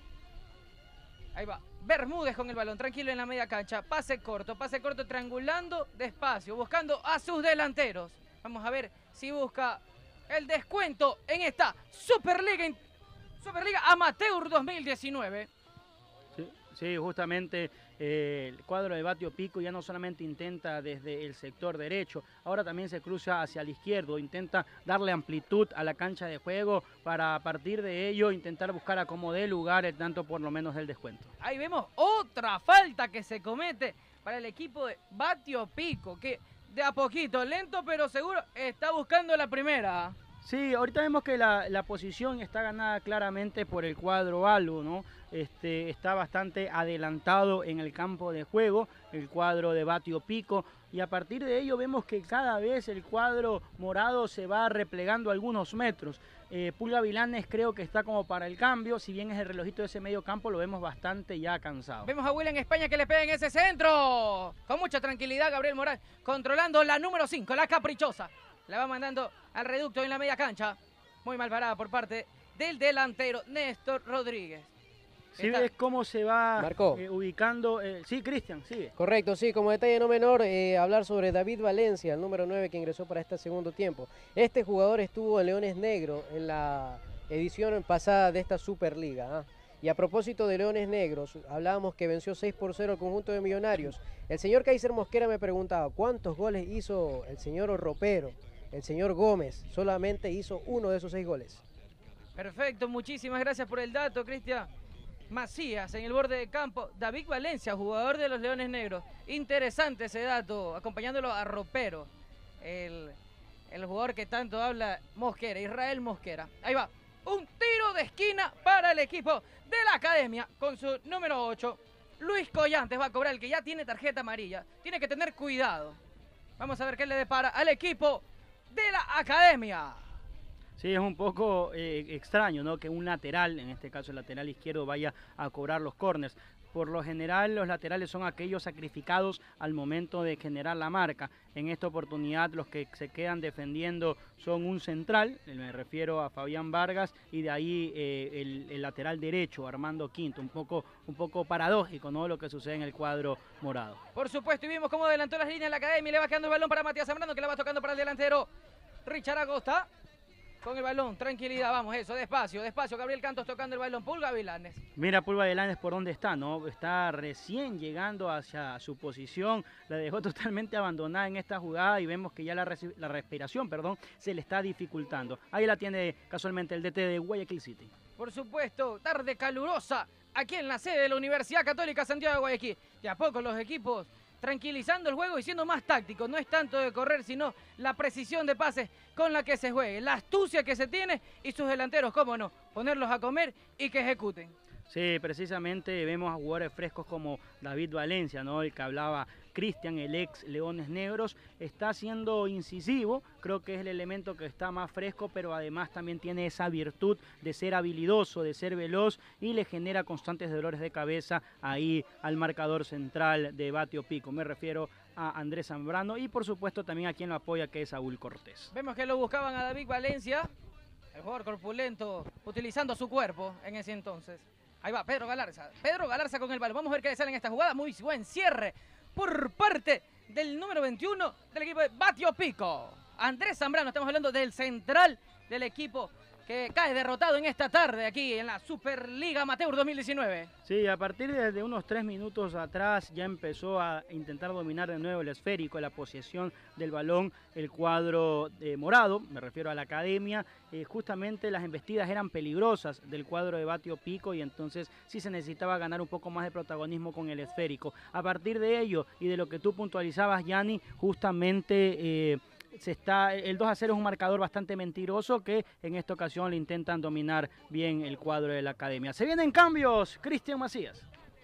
ahí va, Bermúdez con el balón, tranquilo en la media cancha. Pase corto, pase corto, triangulando despacio, buscando a sus delanteros. Vamos a ver si busca el descuento en esta Superliga, Superliga Amateur dos mil diecinueve. Sí, sí, justamente eh, el cuadro de Batio Pico ya no solamente intenta desde el sector derecho, ahora también se cruza hacia el izquierdo, intenta darle amplitud a la cancha de juego para a partir de ello intentar buscar a como dé lugar el tanto por lo menos del descuento. Ahí vemos otra falta que se comete para el equipo de Batio Pico, que de a poquito, lento pero seguro, está buscando la primera. Sí, ahorita vemos que la, la posición está ganada claramente por el cuadro albo, ¿no? Este, está bastante adelantado en el campo de juego, el cuadro de Batio Pico, y a partir de ello vemos que cada vez el cuadro morado se va replegando algunos metros. Eh, Pulga Vilanes creo que está como para el cambio, si bien es el relojito de ese medio campo, lo vemos bastante ya cansado. Vemos a Will en España que le pega en ese centro. Con mucha tranquilidad Gabriel Morán, controlando la número cinco, la caprichosa. La va mandando al reducto en la media cancha. Muy mal parada por parte del delantero Néstor Rodríguez. ¿Sí Está... ves cómo se va eh, ubicando? Eh, sí, Cristian, sigue. Correcto, sí, como detalle no menor, eh, hablar sobre David Valencia, el número nueve que ingresó para este segundo tiempo. Este jugador estuvo en Leones Negros en la edición pasada de esta Superliga. ¿eh? Y a propósito de Leones Negros, hablábamos que venció seis por cero al conjunto de Millonarios. El señor Kaiser Mosquera me preguntaba, ¿cuántos goles hizo el señor Ropero? El señor Gómez solamente hizo uno de esos seis goles. Perfecto, muchísimas gracias por el dato, Cristian. Macías en el borde de campo, David Valencia, jugador de los Leones Negros. Interesante ese dato, acompañándolo a Ropero, el, el jugador que tanto habla Mosquera, Israel Mosquera. Ahí va, un tiro de esquina para el equipo de la academia con su número ocho. Luis Collantes va a cobrar, el que ya tiene tarjeta amarilla. Tiene que tener cuidado. Vamos a ver qué le depara al equipo de la academia. Sí, es un poco eh, extraño, ¿no? Que un lateral, en este caso el lateral izquierdo, vaya a cobrar los córners. Por lo general los laterales son aquellos sacrificados al momento de generar la marca. En esta oportunidad los que se quedan defendiendo son un central, me refiero a Fabián Vargas, y de ahí eh, el, el lateral derecho, Armando Quinto. Un poco, un poco paradójico, ¿no? Lo que sucede en el cuadro morado. Por supuesto, y vimos cómo adelantó las líneas la academia y le va quedando el balón para Matías Zambrano, que la va tocando para el delantero Richard Acosta. Con el balón, tranquilidad, vamos, eso, despacio, despacio. Gabriel Cantos tocando el balón, Pulga Vilanes. Mira Pulga Vilanes por dónde está, ¿no? Está recién llegando hacia su posición, la dejó totalmente abandonada en esta jugada y vemos que ya la, la respiración, perdón, se le está dificultando. Ahí la tiene casualmente el D T de Guayaquil City. Por supuesto, tarde calurosa aquí en la sede de la Universidad Católica Santiago de Guayaquil. De a poco los equipos tranquilizando el juego y siendo más tácticos. No es tanto de correr, sino la precisión de pases con la que se juegue, la astucia que se tiene y sus delanteros, cómo no, ponerlos a comer y que ejecuten. Sí, precisamente vemos a jugadores frescos como David Valencia, ¿no? El que hablaba Cristian, el ex Leones Negros, está siendo incisivo, creo que es el elemento que está más fresco, pero además también tiene esa virtud de ser habilidoso, de ser veloz y le genera constantes dolores de cabeza ahí al marcador central de Batio Pico. Me refiero a Andrés Zambrano y por supuesto también a quien lo apoya, que es Saúl Cortés. Vemos que lo buscaban a David Valencia, el jugador corpulento, utilizando su cuerpo en ese entonces. Ahí va Pedro Galarza, Pedro Galarza con el balón. Vamos a ver qué le sale en esta jugada. Muy buen cierre por parte del número veintiuno del equipo de Batio Pico. Andrés Zambrano, estamos hablando del central del equipo que cae derrotado en esta tarde aquí en la Superliga Amateur dos mil diecinueve. Sí, a partir de unos tres minutos atrás ya empezó a intentar dominar de nuevo el esférico, la posesión del balón, el cuadro eh, morado, me refiero a la academia. Eh, justamente las embestidas eran peligrosas del cuadro de Batio Pico y entonces sí se necesitaba ganar un poco más de protagonismo con el esférico. A partir de ello y de lo que tú puntualizabas, Yanni, justamente... Eh, se está, el dos a cero es un marcador bastante mentiroso que en esta ocasión le intentan dominar bien el cuadro de la Academia. Se vienen cambios, Cristian Macías.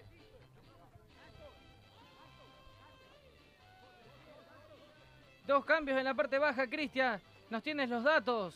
Dos cambios en la parte baja, Cristian. Nos tienes los datos.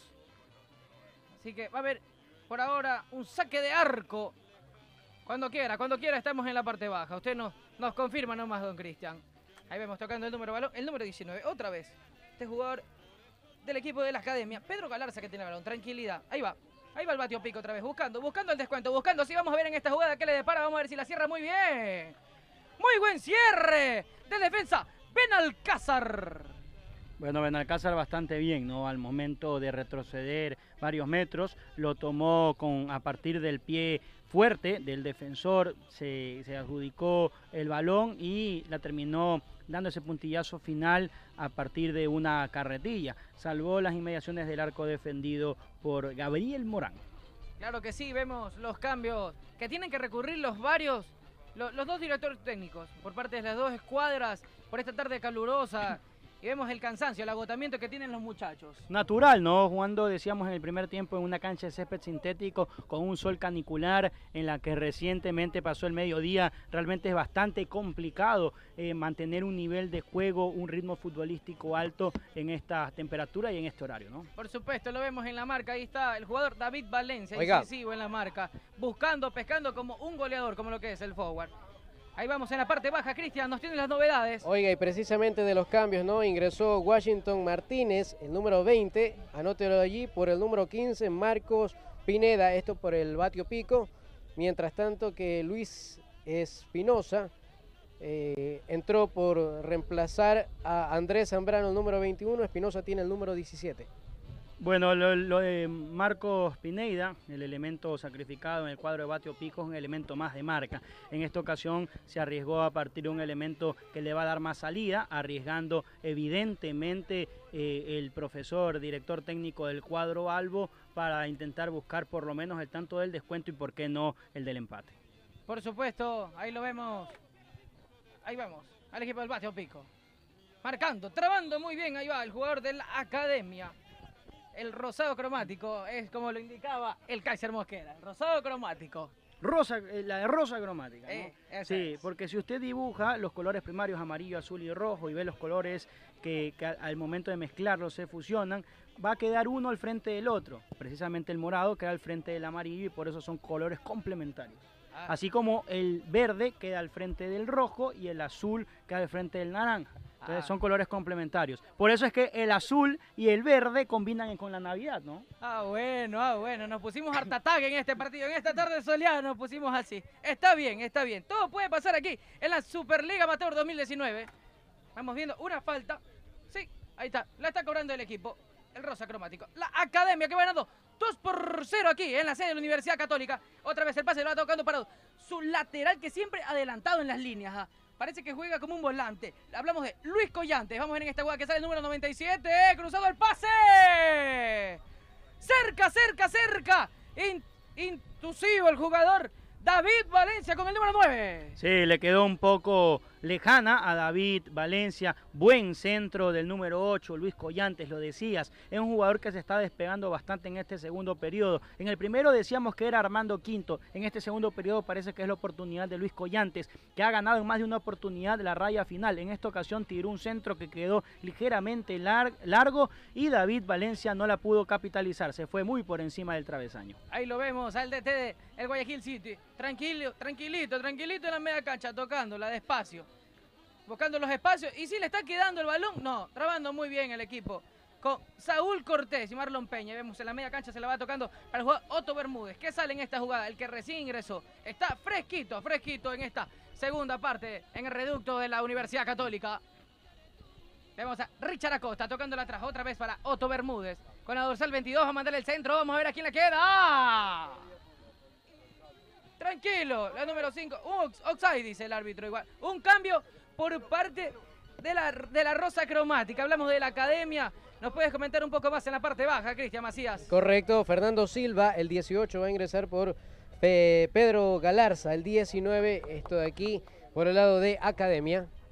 Así que va a haber por ahora un saque de arco. Cuando quiera, cuando quiera estamos en la parte baja. Usted nos, nos confirma nomás, don Cristian. Ahí vemos tocando el número balón, el número diecinueve. Otra vez, este jugador del equipo de la Academia. Pedro Galarza que tiene el balón. Tranquilidad. Ahí va. Ahí va el Batio Pico otra vez. Buscando, buscando el descuento. Buscando. Sí, vamos a ver en esta jugada qué le depara. Vamos a ver si la cierra muy bien. Muy buen cierre de defensa. Benalcázar. Bueno, Benalcázar bastante bien, ¿no? Al momento de retroceder varios metros, lo tomó con a partir del pie fuerte del defensor, se, se adjudicó el balón y la terminó dando ese puntillazo final a partir de una carretilla. Salvó las inmediaciones del arco defendido por Gabriel Morán. Claro que sí, vemos los cambios que tienen que recurrir los varios, los, los dos directores técnicos por parte de las dos escuadras por esta tarde calurosa. Y vemos el cansancio, el agotamiento que tienen los muchachos. Natural, ¿no? Jugando, decíamos, en el primer tiempo en una cancha de césped sintético con un sol canicular en la que recientemente pasó el mediodía. Realmente es bastante complicado eh, mantener un nivel de juego, un ritmo futbolístico alto en esta temperatura y en este horario, ¿no? Por supuesto, lo vemos en la marca. Ahí está el jugador David Valencia, Oiga. incisivo en la marca. Buscando, pescando como un goleador, como lo que es el forward. Ahí vamos en la parte baja, Cristian, nos tienen las novedades. Oiga, y precisamente de los cambios, ¿no? Ingresó Washington Martínez, el número veinte, anótelo allí, por el número quince, Marcos Pineda, esto por el Batio Pico. Mientras tanto que Luis Espinosa eh, entró por reemplazar a Andrés Zambrano, el número veintiuno, Espinosa tiene el número diecisiete. Bueno, lo, lo de Marcos Pineda, el elemento sacrificado en el cuadro de Batio Pico, es un elemento más de marca. En esta ocasión se arriesgó a partir de un elemento que le va a dar más salida, arriesgando evidentemente eh, el profesor, director técnico del cuadro Albo, para intentar buscar por lo menos el tanto del descuento y por qué no el del empate. Por supuesto, ahí lo vemos. Ahí vamos, al equipo del Batio Pico. Marcando, trabando muy bien, ahí va el jugador de la Academia. El rosado cromático es como lo indicaba el Kaiser Mosquera, el rosado cromático. Rosa, la de rosa cromática, ¿no? Eh, sí, es. porque si usted dibuja los colores primarios amarillo, azul y rojo y ve los colores que, que al momento de mezclarlos se fusionan, va a quedar uno al frente del otro. Precisamente el morado queda al frente del amarillo y por eso son colores complementarios. Ah. Así como el verde queda al frente del rojo y el azul queda al frente del naranja. Entonces ah. son colores complementarios. Por eso es que el azul y el verde combinan con la Navidad, ¿no? Ah, bueno, ah, bueno. Nos pusimos hartatag en este partido. En esta tarde soleada nos pusimos así. Está bien, está bien. Todo puede pasar aquí en la Superliga Amateur dos mil diecinueve. Vamos viendo una falta. Sí, ahí está. La está cobrando el equipo. El rosa cromático. La Academia que va ganando dos por cero aquí en la sede de la Universidad Católica. Otra vez el pase lo va tocando para su lateral que siempre adelantado en las líneas. ¿Ah? Parece que juega como un volante. Hablamos de Luis Collantes. Vamos a ver en esta jugada que sale el número noventa y siete. Cruzado el pase. Cerca, cerca, cerca. In, intusivo el jugador David Valencia con el número nueve. Sí, le quedó un poco lejana a David Valencia. Buen centro del número ocho, Luis Collantes, lo decías. Es un jugador que se está despegando bastante en este segundo periodo. En el primero decíamos que era Armando Quinto. En este segundo periodo parece que es la oportunidad de Luis Collantes, que ha ganado en más de una oportunidad la raya final. En esta ocasión tiró un centro que quedó ligeramente lar largo y David Valencia no la pudo capitalizar. Se fue muy por encima del travesaño. Ahí lo vemos al D T de el Guayaquil City. Tranquilo, tranquilito, tranquilito en la media cancha, tocándola despacio. Buscando los espacios. ¿Y si le está quedando el balón? No, trabando muy bien el equipo. Con Saúl Cortés y Marlon Peña. Vemos en la media cancha se la va tocando para el jugador Otto Bermúdez. ¿Qué sale en esta jugada? El que recién ingresó. Está fresquito, fresquito en esta segunda parte en el reducto de la Universidad Católica. Vemos a Richard Acosta tocándola atrás. Otra vez para Otto Bermúdez. Con la dorsal veintidós a mandar el centro. Vamos a ver a quién le queda. ¡Ah! Tranquilo, la número cinco. Un offside, dice el árbitro igual. Un cambio por parte de la, de la rosa cromática. Hablamos de la Academia. ¿Nos puedes comentar un poco más en la parte baja, Cristian Macías? Correcto, Fernando Silva, el dieciocho, va a ingresar por Pe Pedro Galarza, el diecinueve, esto de aquí, por el lado de Academia.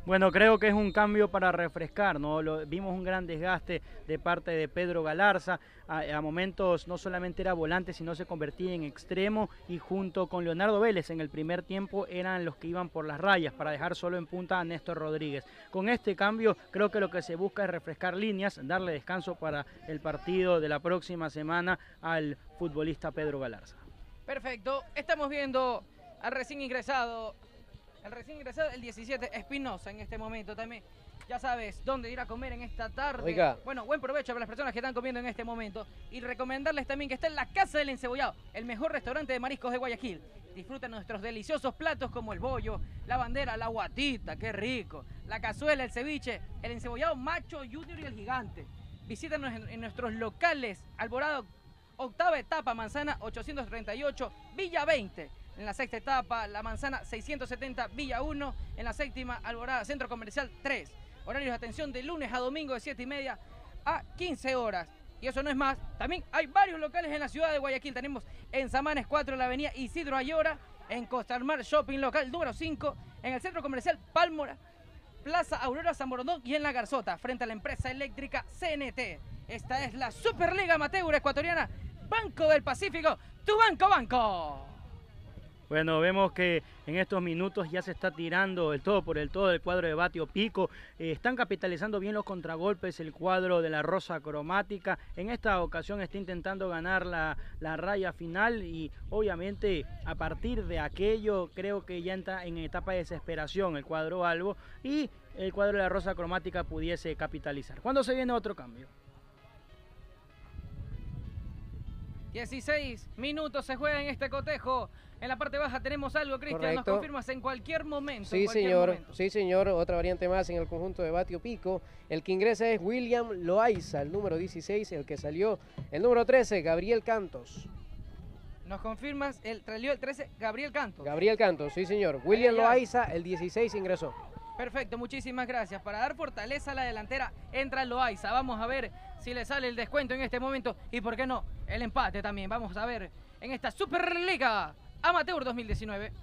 Bueno, creo que es un cambio para refrescar, ¿no? Lo, vimos un gran desgaste de parte de Pedro Galarza, a, a momentos no solamente era volante, sino se convertía en extremo, y junto con Leonardo Vélez en el primer tiempo eran los que iban por las rayas para dejar solo en punta a Néstor Rodríguez. Con este cambio creo que lo que se busca es refrescar líneas, darle descanso para el partido de la próxima semana al futbolista Pedro Galarza. Perfecto, estamos viendo al recién ingresado El recién ingresado, el diecisiete, Espinosa en este momento también. Ya sabes dónde ir a comer en esta tarde. Oiga. Bueno, buen provecho para las personas que están comiendo en este momento. Y recomendarles también que está en la Casa del Encebollado, el mejor restaurante de mariscos de Guayaquil. Disfruta nuestros deliciosos platos como el bollo, la bandera, la guatita, qué rico, la cazuela, el ceviche, el encebollado macho, junior y el gigante. Visítanos en, en nuestros locales, Alborado, octava etapa, manzana ochocientos treinta y ocho, Villa veinte. En la sexta etapa, la manzana seiscientos setenta, Villa uno. En la séptima, Alborada, Centro Comercial tres. Horarios de atención de lunes a domingo de siete y media a quince horas. Y eso no es más. También hay varios locales en la ciudad de Guayaquil. Tenemos en Samanes cuatro, la avenida Isidro Ayora. En Costa del Mar Shopping Local número cinco. En el Centro Comercial Pálmora, Plaza Aurora San Borondón y en La Garzota, frente a la empresa eléctrica C N T. Esta es la Superliga Amateur Ecuatoriana. Banco del Pacífico, tu banco banco. Bueno, vemos que en estos minutos ya se está tirando el todo por el todo del cuadro de Batio Pico. Eh, están capitalizando bien los contragolpes el cuadro de la Rosa Cromática. En esta ocasión está intentando ganar la, la raya final y obviamente a partir de aquello creo que ya entra en etapa de desesperación el cuadro albo y el cuadro de la Rosa Cromática pudiese capitalizar. ¿Cuándo se viene otro cambio? dieciséis minutos se juega en este cotejo. En la parte baja tenemos algo, Cristian, nos confirmas en cualquier momento. Sí, en cualquier señor, momento. sí, señor, otra variante más en el conjunto de Batio Pico. El que ingresa es William Loaiza, el número dieciséis, el que salió el número trece, Gabriel Cantos. Nos confirmas, el salió el trece, Gabriel Cantos. Gabriel Cantos, sí, señor. William Loaiza, el dieciséis, ingresó. Perfecto, muchísimas gracias. Para dar fortaleza a la delantera entra Loaiza. Vamos a ver si le sale el descuento en este momento y por qué no, el empate también. Vamos a ver en esta Superliga Amateur dos mil diecinueve.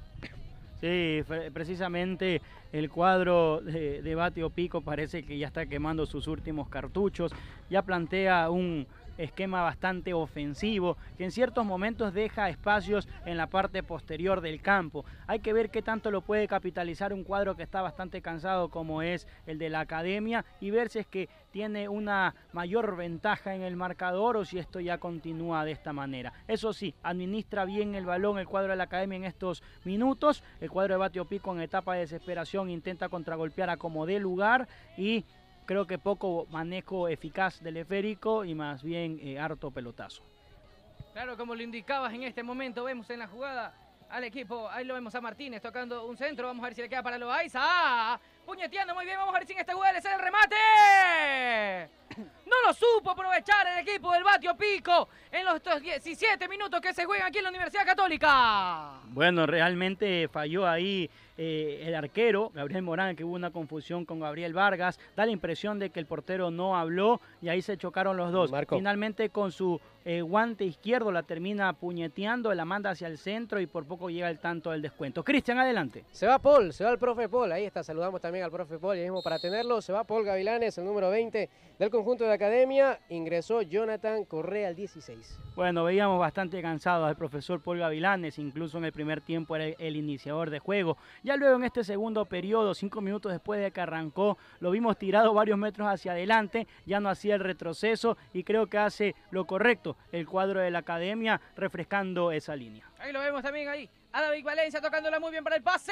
Sí, precisamente el cuadro de, de Batio Pico parece que ya está quemando sus últimos cartuchos. Ya plantea un esquema bastante ofensivo que en ciertos momentos deja espacios en la parte posterior del campo. Hay que ver qué tanto lo puede capitalizar un cuadro que está bastante cansado como es el de la Academia y ver si es que tiene una mayor ventaja en el marcador o si esto ya continúa de esta manera. Eso sí, administra bien el balón el cuadro de la Academia en estos minutos. El cuadro de Batio Pico en etapa de desesperación intenta contragolpear a como dé lugar y creo que poco manejo eficaz del esférico y más bien eh, harto pelotazo. Claro, como lo indicabas en este momento, vemos en la jugada al equipo, ahí lo vemos a Martínez tocando un centro, vamos a ver si le queda para Loaiza. ¡Ah! Puñeteando muy bien, vamos a ver si en esta jugada le sale el remate. No lo supo aprovechar el equipo del Batio Pico en los diecisiete minutos que se juegan aquí en la Universidad Católica. Bueno, realmente falló ahí eh, el arquero, Gabriel Morán, que hubo una confusión con Gabriel Vargas. Da la impresión de que el portero no habló y ahí se chocaron los dos. Marco. Finalmente con su eh, guante izquierdo la termina puñeteando, la manda hacia el centro y por poco llega el tanto del descuento. Cristian, adelante. Se va Paul, se va el profe Paul, ahí está, saludamos también al profe Paul, y mismo para tenerlo, se va Paul Gavilanes, el número veinte del conjunto de Academia, ingresó Jonathan Correa, el dieciséis. Bueno, veíamos bastante cansado al profesor Paul Gavilanes, incluso en el primer tiempo era el, el iniciador de juego. Ya luego en este segundo periodo, cinco minutos después de que arrancó, lo vimos tirado varios metros hacia adelante, ya no hacía el retroceso y creo que hace lo correcto el cuadro de la Academia refrescando esa línea. Ahí lo vemos también ahí, a David Valencia tocándola muy bien para el pase.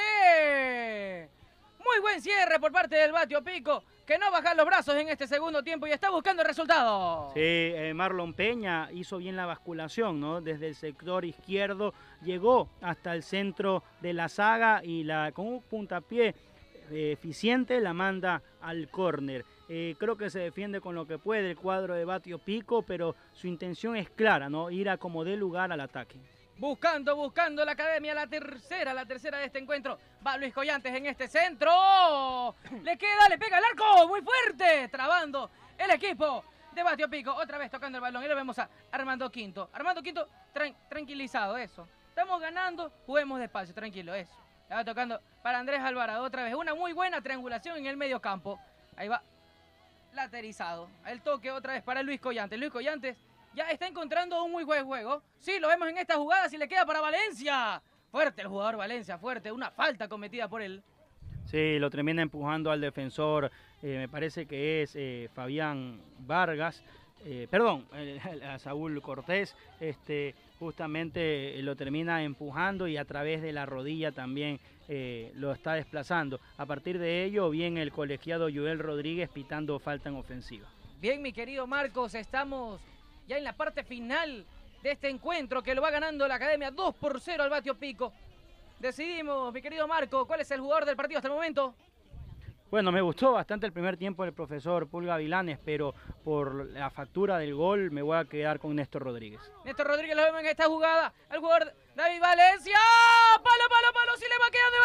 Muy buen cierre por parte del Batio Pico, que no baja los brazos en este segundo tiempo y está buscando el resultado. Sí, eh, Marlon Peña hizo bien la basculación, ¿no? Desde el sector izquierdo llegó hasta el centro de la saga y la, con un puntapié eh, eficiente la manda al córner. Eh, creo que se defiende con lo que puede el cuadro de Batio Pico, pero su intención es clara, ¿no? Ir a como dé lugar al ataque. Buscando, buscando la Academia, la tercera, la tercera de este encuentro. Va Luis Collantes en este centro. Le queda, le pega el arco, muy fuerte. Trabando el equipo de Batio Pico. Otra vez tocando el balón. Y lo vemos a Armando Quinto. Armando Quinto, tran tranquilizado, eso. Estamos ganando, juguemos despacio, tranquilo, eso. La va tocando para Andrés Alvarado otra vez. Una muy buena triangulación en el medio campo. Ahí va. Laterizado. El toque otra vez para Luis Collantes. Luis Collantes ya está encontrando un muy buen juego. Sí, lo vemos en esta jugada. Si le queda para Valencia. Fuerte el jugador Valencia, fuerte. Una falta cometida por él. Sí, lo termina empujando al defensor. Eh, me parece que es eh, Fabián Vargas. Eh, perdón, eh, a Saúl Cortés. Este, justamente eh, lo termina empujando y a través de la rodilla también eh, lo está desplazando. A partir de ello, bien el colegiado Joel Rodríguez pitando falta en ofensiva. Bien, mi querido Marcos, estamos ya en la parte final de este encuentro que lo va ganando la Academia dos por cero al Batio Pico. Decidimos, mi querido Marco, ¿cuál es el jugador del partido hasta el momento? Bueno, me gustó bastante el primer tiempo del profesor Pulga Vilanes, pero por la factura del gol me voy a quedar con Néstor Rodríguez. Néstor Rodríguez lo vemos en esta jugada. El jugador David Valencia. Palo, palo, palo. Si le va quedando el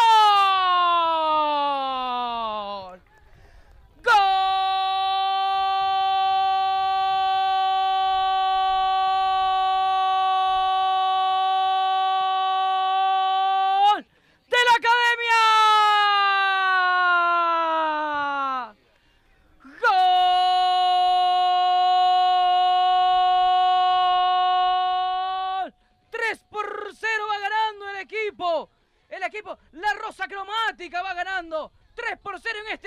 balón. ¡Gol! ¡Gol! ¡De la Academia! El equipo, la Rosa Cromática va ganando tres por cero en este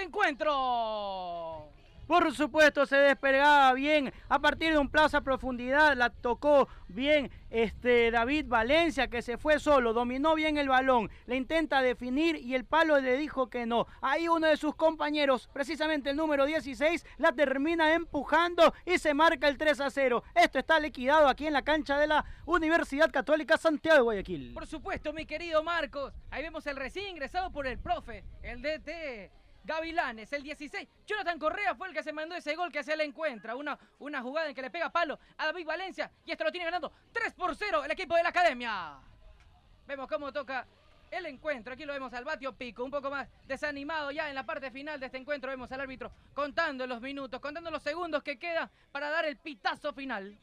encuentro. Por supuesto, se despegaba bien a partir de un plazo a profundidad, la tocó bien este David Valencia, que se fue solo, dominó bien el balón, le intenta definir y el palo le dijo que no. Ahí uno de sus compañeros, precisamente el número dieciséis, la termina empujando y se marca el tres a cero. Esto está liquidado aquí en la cancha de la Universidad Católica Santiago de Guayaquil. Por supuesto, mi querido Marcos, ahí vemos el recién ingresado por el profe, el D T Gavilanes, el dieciséis. Jonathan Correa fue el que se mandó ese gol que se le encuentra. Una, una jugada en que le pega palo a David Valencia. Y esto lo tiene ganando tres por cero el equipo de la Academia. Vemos cómo toca el encuentro. Aquí lo vemos al Batio Pico, un poco más desanimado ya en la parte final de este encuentro. Vemos al árbitro contando los minutos, contando los segundos que quedan para dar el pitazo final.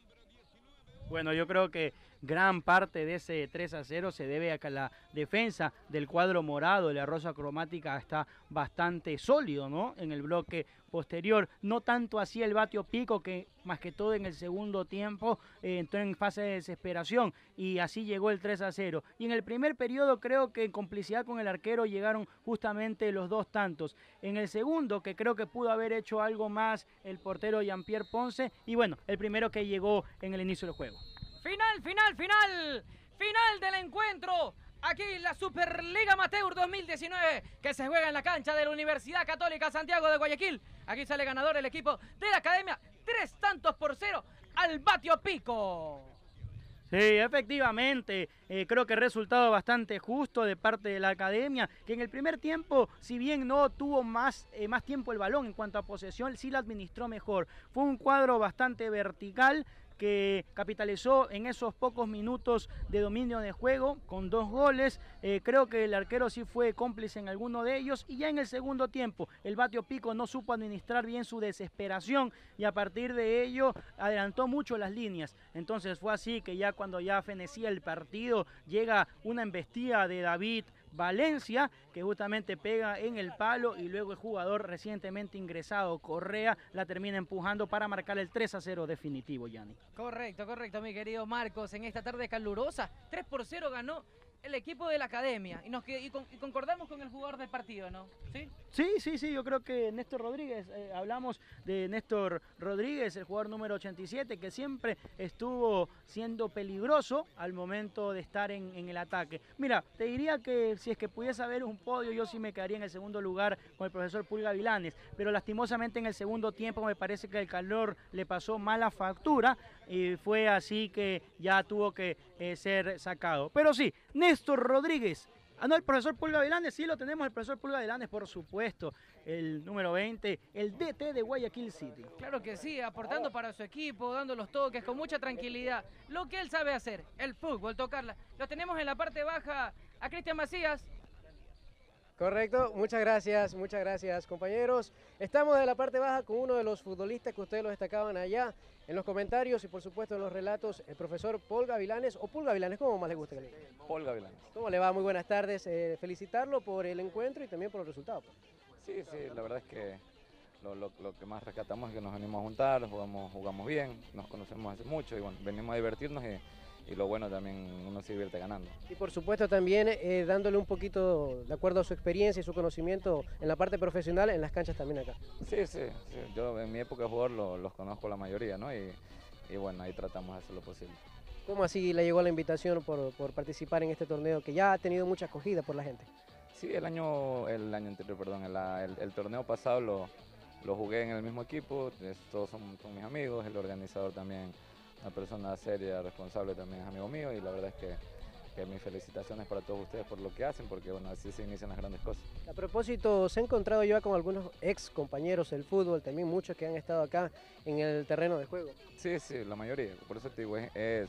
Bueno, yo creo que gran parte de ese tres a cero se debe a que la defensa del cuadro morado, la Rosa Cromática, está bastante sólido, ¿no? En el bloque posterior, no tanto así el Batio Pico, que más que todo en el segundo tiempo eh, entró en fase de desesperación y así llegó el tres a cero. Y en el primer periodo creo que en complicidad con el arquero llegaron justamente los dos tantos. En el segundo, que creo que pudo haber hecho algo más el portero Jean-Pierre Ponce, y bueno, el primero que llegó en el inicio del juego. Final, final, final, final del encuentro. Aquí la Superliga Amateur dos mil diecinueve que se juega en la cancha de la Universidad Católica Santiago de Guayaquil. Aquí sale ganador el equipo de la Academia, tres tantos por cero al Batio Pico. Sí, efectivamente, eh, creo que resultado bastante justo de parte de la Academia, que en el primer tiempo, si bien no tuvo más, eh, más tiempo el balón en cuanto a posesión, sí la administró mejor. Fue un cuadro bastante vertical, que capitalizó en esos pocos minutos de dominio de juego con dos goles. Eh, creo que el arquero sí fue cómplice en alguno de ellos, y ya en el segundo tiempo el Batio Pico no supo administrar bien su desesperación y a partir de ello adelantó mucho las líneas. Entonces fue así que ya cuando ya fenecía el partido llega una embestida de David Valencia, que justamente pega en el palo y luego el jugador recientemente ingresado, Correa, la termina empujando para marcar el tres a cero definitivo, Yanni. Correcto, correcto, mi querido Marcos. En esta tarde calurosa, tres por cero ganó el equipo de la Academia y, nos, y, con, y concordamos con el jugador del partido, ¿no? ¿Sí? Sí, sí, sí, yo creo que Néstor Rodríguez, eh, hablamos de Néstor Rodríguez, el jugador número ochenta y siete, que siempre estuvo siendo peligroso al momento de estar en, en el ataque. Mira, te diría que si es que pudiese haber un podio, yo sí me quedaría en el segundo lugar con el profesor Pulga Vilanes, pero lastimosamente en el segundo tiempo me parece que el calor le pasó mala factura y fue así que ya tuvo que eh, ser sacado. Pero sí, Néstor Rodríguez. Ah, no, el profesor Pulga Vilanes, sí lo tenemos, el profesor Pulga Vilanes, por supuesto, el número veinte, el D T de Guayaquil City. Claro que sí, aportando para su equipo, dando los toques con mucha tranquilidad. Lo que él sabe hacer, el fútbol, tocarla. Lo tenemos en la parte baja a Cristian Macías. Correcto, muchas gracias, muchas gracias compañeros. Estamos de la parte baja con uno de los futbolistas que ustedes lo destacaban allá en los comentarios y por supuesto en los relatos, el profesor Paul Gavilanes, o Paul Gavilanes, ¿cómo más le gusta que le diga? Paul Gavilanes. ¿Cómo le va? Muy buenas tardes, eh, felicitarlo por el encuentro y también por el resultado. Sí, sí, la verdad es que lo, lo, lo que más rescatamos es que nos venimos a juntar, jugamos, jugamos bien, nos conocemos hace mucho y bueno, venimos a divertirnos y... y lo bueno también uno se divierte ganando. Y por supuesto también eh, dándole un poquito, de acuerdo a su experiencia y su conocimiento en la parte profesional, en las canchas también acá. Sí, sí, sí. Yo en mi época de jugador lo, los conozco la mayoría, ¿no? Y, y bueno, ahí tratamos de hacer lo posible. ¿Cómo así le llegó la invitación por, por participar en este torneo que ya ha tenido mucha acogida por la gente? Sí, el año, el año anterior, perdón, el, el, el torneo pasado lo, lo jugué en el mismo equipo, todos son, son mis amigos, el organizador también. Una persona seria, responsable también es amigo mío y la verdad es que, que mis felicitaciones para todos ustedes por lo que hacen, porque bueno, así se inician las grandes cosas. A propósito, se ha encontrado ya con algunos ex compañeros del fútbol, también muchos que han estado acá en el terreno de juego. Sí, sí, la mayoría, por eso te digo, es, es,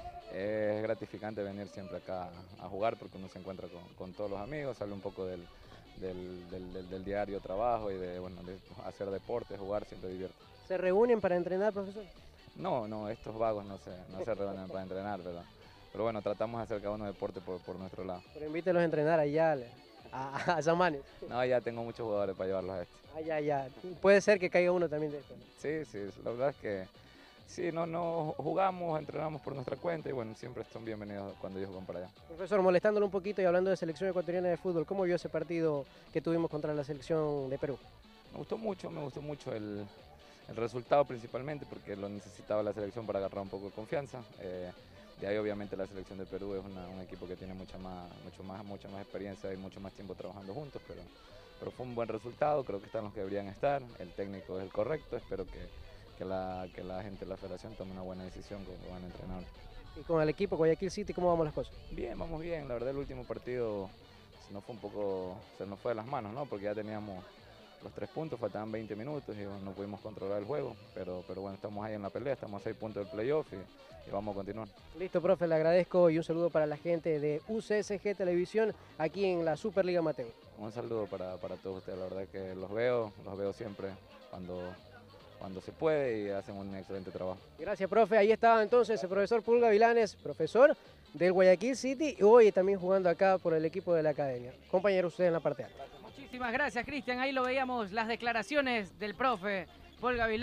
es gratificante venir siempre acá a jugar porque uno se encuentra con, con todos los amigos, sale un poco del, del, del, del, del diario trabajo y de, bueno, de hacer deporte, jugar, siempre divierte. ¿Se reúnen para entrenar, profesor? No, no, estos vagos no se, no se reúnen para entrenar, ¿verdad? Pero bueno, tratamos de hacer cada uno deporte por, por nuestro lado. Pero invítelos a entrenar allá a, a Samanes. No, ya tengo muchos jugadores para llevarlos a este. Ah, ya, ya. Puede ser que caiga uno también de esto, ¿no? Sí, sí, la verdad es que sí, no, no jugamos, entrenamos por nuestra cuenta y bueno, siempre están bienvenidos cuando ellos van para allá. Profesor, molestándolo un poquito y hablando de selección ecuatoriana de fútbol, ¿cómo vio ese partido que tuvimos contra la selección de Perú? Me gustó mucho, me gustó mucho el... El resultado principalmente porque lo necesitaba la selección para agarrar un poco de confianza. Eh, de ahí obviamente la selección de Perú es una, un equipo que tiene mucha más, mucho más, mucha más experiencia y mucho más tiempo trabajando juntos, pero, pero fue un buen resultado, creo que están los que deberían estar, el técnico es el correcto, espero que, que, la, que la gente de la federación tome una buena decisión con el entrenador. Y con el equipo Guayaquil City, ¿cómo vamos las cosas? Bien, vamos bien, la verdad el último partido se nos fue un poco, se nos fue de las manos, ¿no? Porque ya teníamos los tres puntos, faltaban veinte minutos y bueno, no pudimos controlar el juego, pero, pero bueno, estamos ahí en la pelea, estamos a seis puntos del playoff y, y vamos a continuar. Listo, profe, le agradezco y un saludo para la gente de U C S G Televisión aquí en la Superliga Amateur. Un saludo para, para todos ustedes, la verdad que los veo, los veo siempre cuando, cuando se puede y hacen un excelente trabajo. Gracias, profe, ahí estaba entonces el profesor Paul Gavilanes, profesor del Guayaquil City y hoy también jugando acá por el equipo de la academia. Compañero, usted en la parte alta. Muchísimas gracias, Cristian. Ahí lo veíamos, las declaraciones del profe Paul Gavilanes.